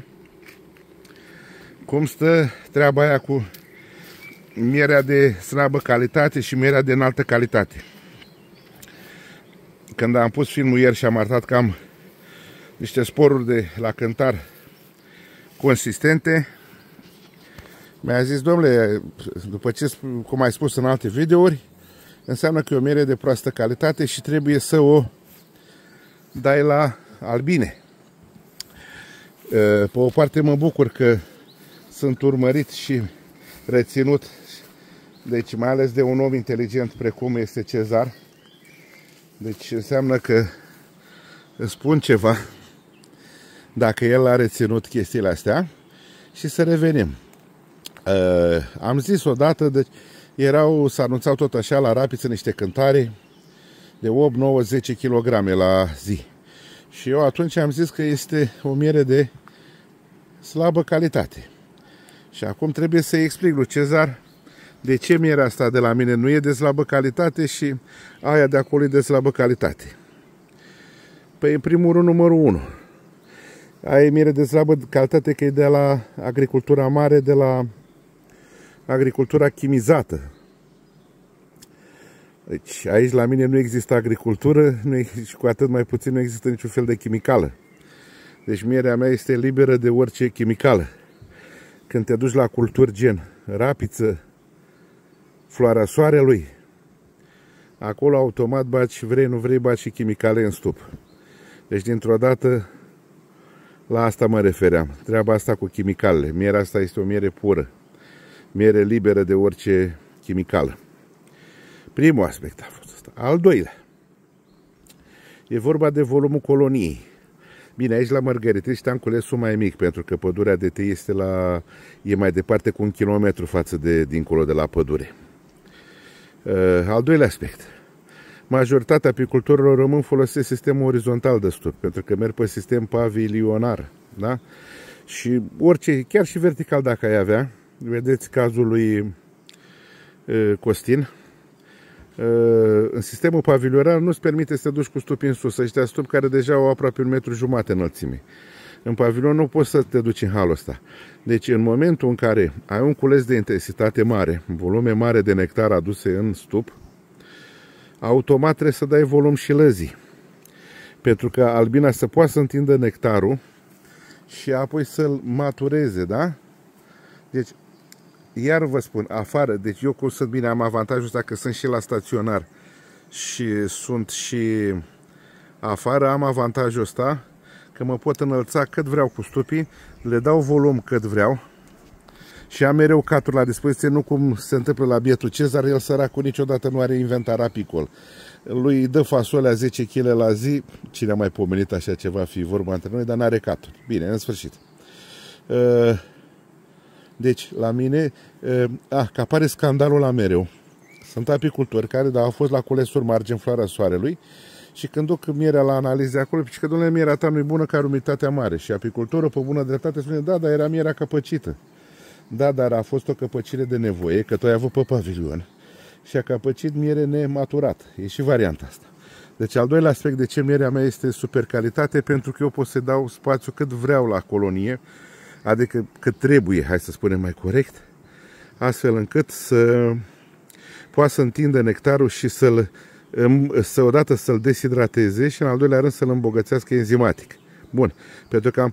Speaker 1: cum stă treaba aia cu mierea de slabă calitate și mierea de înaltă calitate. Când am pus filmul ieri și am arătat că am niște sporuri de la cântar consistente, mi-a zis, domnule, după ce, cum ai spus în alte videouri, înseamnă că e o miere de proastă calitate și trebuie să o dai la albine. Pe o parte mă bucur că sunt urmărit și reținut, deci mai ales de un om inteligent precum este Cezar. Deci înseamnă că îți spun ceva dacă el a reținut chestiile astea și să revenim. Am zis odată, deci s-a anunțat tot așa la Rapiță niște cântare de 8, 9, 10 kg la zi. Și eu atunci am zis că este o miere de slabă calitate. Și acum trebuie să-i explic lui Cezar de ce mierea asta de la mine nu e de slabă calitate și aia de acolo e de slabă calitate. Păi, în primul rând, numărul 1. Aia e miere de slabă calitate că e de la agricultura mare, de la agricultura chimizată. Deci, aici la mine nu există agricultură și cu atât mai puțin nu există niciun fel de chimicală. Deci mierea mea este liberă de orice chimicală. Când te duci la culturi gen Rapiță, Floarea Soarelui, acolo automat baci, vrei, nu vrei, baci și chimicale în stup. Deci dintr-o dată la asta mă refeream. Treaba asta cu chimicalele. Mierea asta este o miere pură. Miere liberă de orice chimicală. Primul aspect a fost ăsta. Al doilea. E vorba de volumul coloniei. Bine, aici la Mărgăritești am culesul mai mic, pentru că pădurea de tei e mai departe cu 1 kilometru față de dincolo de la pădure. Al doilea aspect. Majoritatea apicultorilor români folosesc sistemul orizontal de stup, pentru că merg pe sistem pavilionar. Da? Și orice, chiar și vertical dacă ai avea, vedeți cazul lui Costin, în sistemul pavilionar nu-ți permite să te duci cu stupi în sus, ăștia stupi care deja au aproape 1,5 m înălțime. În pavilion nu poți să te duci în halul ăsta. Deci în momentul în care ai un cules de intensitate mare, volume mare de nectar aduse în stup, automat trebuie să dai volum și lăzii. Pentru că albina să poată să întindă nectarul și apoi să-l matureze, da? Deci, iar vă spun, afară, deci eu cum sunt bine, am avantajul ăsta că sunt și la staționar și sunt și afară, am avantajul ăsta că mă pot înălța cât vreau cu stupii, le dau volum cât vreau și am mereu caturi la dispoziție, nu cum se întâmplă la bietul Cezar, el săracul niciodată nu are inventar apicol. Lui îi dă fasolea 10 kg la zi, cine a mai pomenit așa ceva, fi vorba între noi, dar n-are caturi. Bine, în sfârșit. Deci, la mine, că apare scandalul la mereu. Sunt apicultori care au fost la culesuri mari în Floarea Soarelui și când duc mierea la analize acolo, zice că, domnule, mierea ta nu e bună, că are umiditatea mare. Și apicultorul, pe bună dreptate, spune, da, dar era mierea căpăcită. Da, dar a fost o căpăcire de nevoie, că tu ai avut pe pavilion și a căpăcit miere nematurată. E și varianta asta. Deci, al doilea aspect de ce mierea mea este super calitate, pentru că eu pot să dau spațiu cât vreau la colonie, adică cât trebuie, hai să spunem mai corect, astfel încât să poată să întindă nectarul și odată să-l deshidrateze și în al doilea rând să-l îmbogățească enzimatic. Bun, pentru că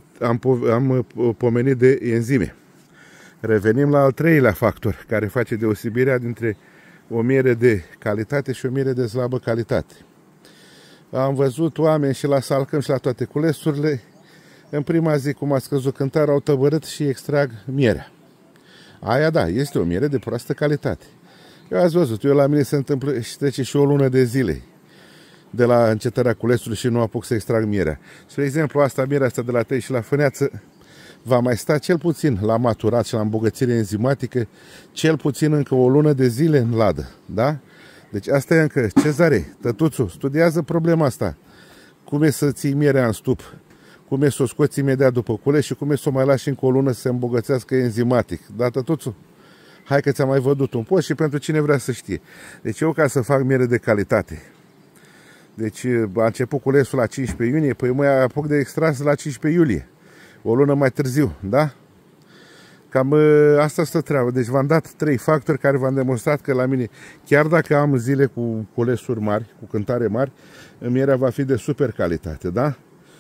Speaker 1: am pomenit de enzime. Revenim la al treilea factor care face deosebirea dintre o miere de calitate și o miere de slabă calitate. Am văzut oameni și la Salcâm și la toate culesurile, în prima zi, cum a scăzut cântarul, au tăbărât și extrag mierea. Aia, da, este o miere de proastă calitate. Eu ați văzut, la mine se întâmplă și trece și o lună de zile de la încetarea culesului și nu apuc să extrag mierea. Spre exemplu, mierea asta de la tei și la fâneață va mai sta cel puțin la maturat și la îmbogățire enzimatică, cel puțin încă o lună de zile în ladă. Da? Deci asta e încă, Cezare, tătuțu, studiază problema asta. Cum e să ții mierea în stup? Cum e să o scoți imediat după cules și cum e să o mai lași încă o lună să se îmbogățească enzimatic. Da, tătuțu? Hai că ți-am mai văzut un post și pentru cine vrea să știe. Deci eu, ca să fac miere de calitate, deci a început culesul la 15 iunie, păi mă apuc de extras la 15 iulie. O lună mai târziu, da? Cam asta stă treabă. Deci v-am dat 3 factori care v-am demonstrat că la mine, chiar dacă am zile cu culesuri mari, cu cântare mari, mierea va fi de super calitate, da?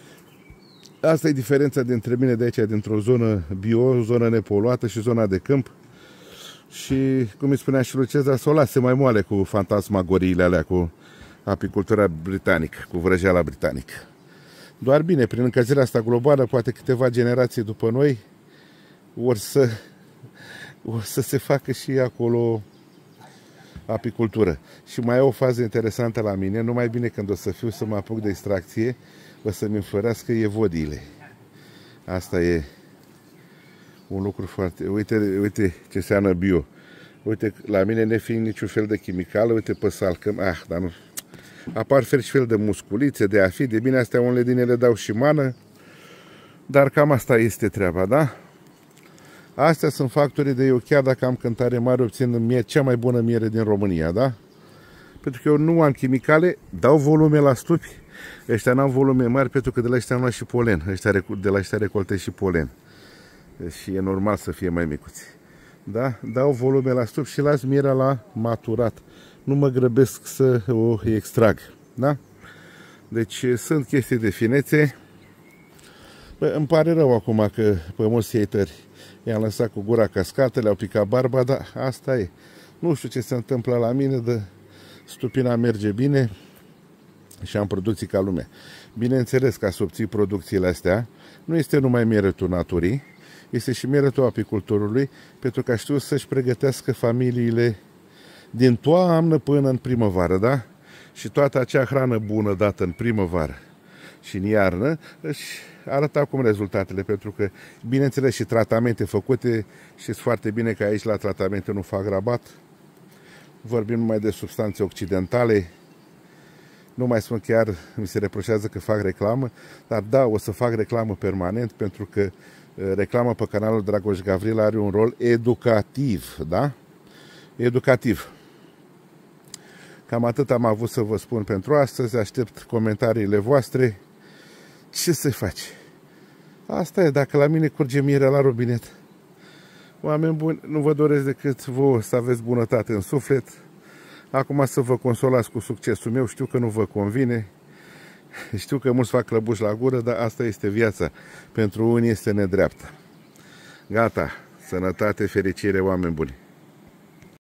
Speaker 1: Asta e diferența dintre mine de aici, dintr-o zonă bio, o zonă nepoluată și zona de câmp. Și, cum îi spunea și lui Cezar, să o lase mai moale cu fantasmagoriile alea, cu apicultura britanică, cu vrăjeala britanică. Doar bine, prin încălzirea asta globală, poate câteva generații după noi, or să se facă și acolo apicultură. Și mai e o fază interesantă la mine, numai bine când o să fiu să mă apuc de extracție, o să-mi înflorească evodiile. Asta e un lucru foarte... Uite ce înseamnă bio. Uite, la mine nefiind niciun fel de chimicală, uite pe salcăm, dar nu. Apar fel de musculițe, de afid, de bine, astea unele din ele dau și mană, dar cam asta este treaba, da? Astea sunt factorii de eu, chiar dacă am cântare mare, obțin cea mai bună miere din România, da? Pentru că eu nu am chimicale, dau volume la stupi. Ăștia n-au volume mari pentru că de la ăștia am luat și polen. De la ăștia recoltez și polen. Și e normal să fie mai micuți. Da? Dau volume la stup și las mierea la maturat. Nu mă grăbesc să o extrag. Da? Deci sunt chestii de finețe. Bă, îmi pare rău acum că pe mulți hateri i-am lăsat cu gura cascată, le-au picat barba, dar asta e. Nu știu ce se întâmplă la mine, de stupina merge bine și am producții ca lumea. Bineînțeles, ca să obții producțiile astea, nu este numai mieretul naturii, este și mieretul apicultorului, pentru că știu să-și pregătească familiile din toamnă până în primăvară, da? Și toată acea hrană bună dată în primăvară și în iarnă își arată acum rezultatele, pentru că, bineînțeles, și tratamente făcute, știți foarte bine că aici la tratamente nu fac rabat, vorbim numai de substanțe occidentale, nu mai spun, chiar mi se reproșează că fac reclamă, dar da, o să fac reclamă permanent, pentru că reclama pe canalul Dragoș Gavril are un rol educativ, da? Educativ. Cam atât am avut să vă spun pentru astăzi, aștept comentariile voastre. Ce se face? Asta e, dacă la mine curge mierea la robinet. Oameni buni, nu vă doresc decât vouă să aveți bunătate în suflet. Acum să vă consolați cu succesul meu, știu că nu vă convine. Știu că mulți fac clăbuși la gură, dar asta este viața. Pentru unii este nedreaptă. Gata, sănătate, fericire, oameni buni.